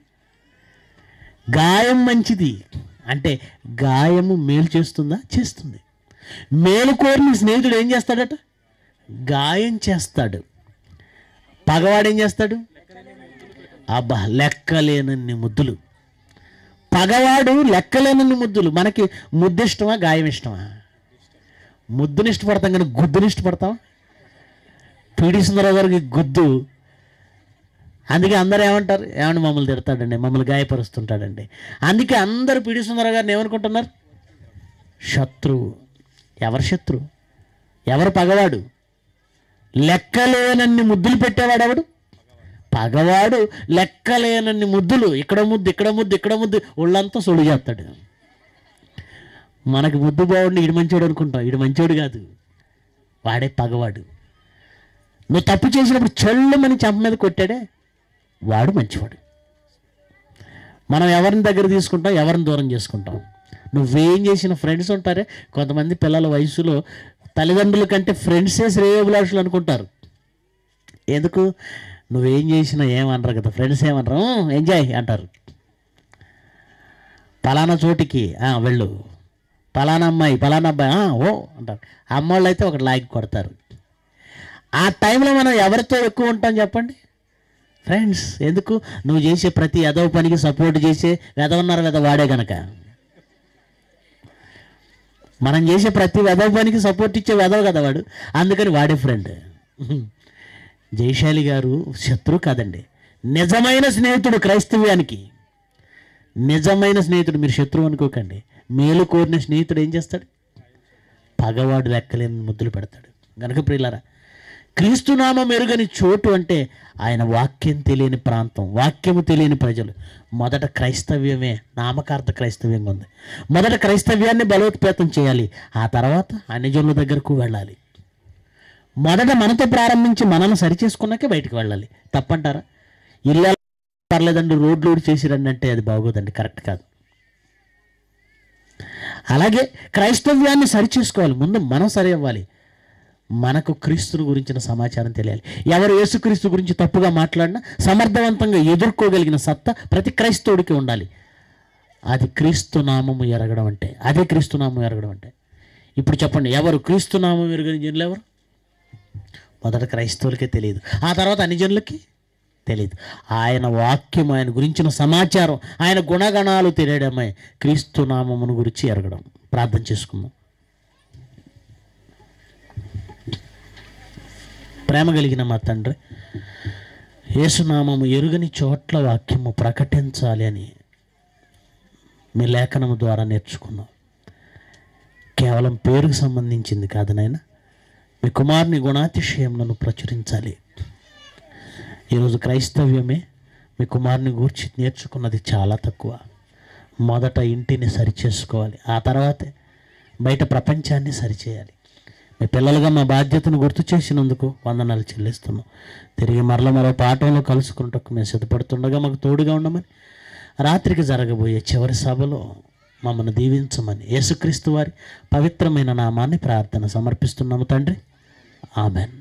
గాయం మంచిది అంటే గాయము మేలు చేస్తుందా? చేస్తుంది. మేలు కోరిన స్నేహితుడు ఏం చేస్తాడట? గాయం చేస్తాడు. పగవాడు ఏం చేస్తాడు? అబ్బా లెక్కలేనన్ని ముద్దులు. పగవాడు లెక్కలేనన్ని ముద్దులు. మనకి ముద్దు ఇష్టమా, గాయం ఇష్టమా? ముద్దుని ఇష్టపడతాం కానీ గుద్దుని ఇష్టపడతాం. పిడి సుందరరావు గారికి గుద్దు. అందుకే అందరూ ఏమంటారు? ఏమన్నా మమ్మల్ని తిడతాడండి, మమ్మల్ని గాయపరుస్తుంటాడండి. అందుకే అందరూ పిడి సుందరరావు గారిని ఏమనుకుంటున్నారు? శత్రువు. ఎవరు శత్రువు? ఎవరు పగవాడు? లెక్కలేనన్ని ముద్దులు పెట్టేవాడు ఎవడు? పగవాడు. లెక్కలేనన్ని ముద్దులు, ఇక్కడ ముద్దు, ఇక్కడ ముద్దు, ఇక్కడ ముద్దు, ఒళ్ళంతా సొడు చేస్తాడు. మనకి ముద్దు బాగుండి ఇడు మంచోడు అనుకుంటాం. ఇడు మంచోడు కాదు, వాడే పగవాడు. నువ్వు తప్పు చేసినప్పుడు చెళ్ళమని చెంప మీద కొట్టాడే, వాడు మంచివాడు. మనం ఎవరిని దగ్గర తీసుకుంటాం, ఎవరిని దూరం చేసుకుంటాం. నువ్వేం చేసిన ఫ్రెండ్స్ ఉంటారే, కొంతమంది పిల్లల వయసులో తల్లిదండ్రుల కంటే ఫ్రెండ్సే శ్రేయోభిలాషులు అనుకుంటారు. ఎందుకు? నువ్వేం చేసినా ఏమనరు కదా, ఫ్రెండ్స్ ఏమనరు, ఎంజాయ్ అంటారు. పలానా చోటికి వెళ్ళు, పలానా అమ్మాయి పలానా అబ్బాయి ఓ అంటారు. అమ్మోళ్ళు అయితే ఒకటి లాగి కొడతారు. ఆ టైంలో మనం ఎవరితో ఎక్కువ ఉంటాం చెప్పండి ఫ్రెండ్స్? ఎందుకు? నువ్వు చేసే ప్రతి ఎదవ పనికి సపోర్ట్ చేసే వెదవన్నారు కదా వాడే గనక. మనం చేసే ప్రతి వెదవ పనికి సపోర్ట్ ఇచ్చే వెదవ కదా వాడు, అందుకని వాడే ఫ్రెండ్. జయశాలి గారు శత్రువు కాదండి, నిజమైన స్నేహితుడు క్రైస్తవ్యానికి. నిజమైన స్నేహితుడు, మీరు శత్రువు అనుకోకండి. మేలు కోరిన స్నేహితుడు ఏం చేస్తాడు? పగవాడు లెక్కలేని ముద్దులు పెడతాడు. గనక ప్రియులారా, క్రీస్తునామం ఎరుగని చోటు అంటే ఆయన వాక్యం తెలియని ప్రాంతం, వాక్యము తెలియని ప్రజలు. మొదట క్రైస్తవ్యమే నామకార్థ క్రైస్తవ్యంగా ఉంది. మొదట క్రైస్తవ్యాన్ని బలోత్పేతం చేయాలి, ఆ తర్వాత అన్యజనుల దగ్గరకు వెళ్ళాలి. మొదట మనతో ప్రారంభించి మనల్ని సరిచేసుకున్నాకే బయటికి వెళ్ళాలి. తప్పంటారా? ఇల్లు పర్లేదండి, రోడ్లు ఊడి చేసిరండి అంటే అది బాగోదండి, కరెక్ట్ కాదు. అలాగే క్రైస్తవ్యాన్ని సరిచేసుకోవాలి, ముందు మనం సరి అవ్వాలి. మనకు క్రీస్తుని గురించిన సమాచారం తెలియాలి. ఎవరు యేసుక్రీస్తు గురించి తప్పుగా మాట్లాడినా సమర్థవంతంగా ఎదుర్కోగలిగిన సత్తా ప్రతి క్రైస్తవుడికి ఉండాలి. అది క్రీస్తునామము ఎరగడం అంటే, అదే క్రీస్తునామం ఎరగడం అంటే. ఇప్పుడు చెప్పండి, ఎవరు క్రీస్తునామం ఎరగని జనులు ఎవరు? మొదట క్రైస్తవులకే తెలియదు, ఆ తర్వాత అన్ని జనులకి తెలియదు. ఆయన వాక్యం, ఆయన గురించిన సమాచారం, ఆయన గుణగణాలు తెలియడమే క్రీస్తునామమును గురించి ఎరగడం. ప్రార్థన చేసుకుందాం. ప్రేమ కలిగిన మా తండ్రి, యేసునామము ఎరుగని చోట్ల వాక్యము ప్రకటించాలి అని మీ లేఖనము ద్వారా నేర్చుకున్నాం. కేవలం పేరుకు సంబంధించింది కాదు నాయన, మీ కుమారుని గుణాతిశయములను ప్రచురించాలి. ఈరోజు క్రైస్తవ్యమే మీ కుమారుని గూర్చి నేర్చుకున్నది చాలా తక్కువ. మొదట ఇంటిని సరిచేసుకోవాలి, ఆ తర్వాతే బయట ప్రపంచాన్ని సరిచేయాలి. మీ పిల్లలుగా మా బాధ్యతను గుర్తు చేసినందుకు వందనాలు చెల్లిస్తున్నాం. తిరిగి మరో పాఠంలో కలుసుకుంటూ మేము సిద్ధపడుతుండగా మాకు తోడుగా ఉండమని, రాత్రికి జరగబోయే చివరి సభలో మమ్మల్ని దీవించమని యేసుక్రీస్తు వారి పవిత్రమైన నామాన్ని ప్రార్థన సమర్పిస్తున్నాము తండ్రి. ఆమెన్.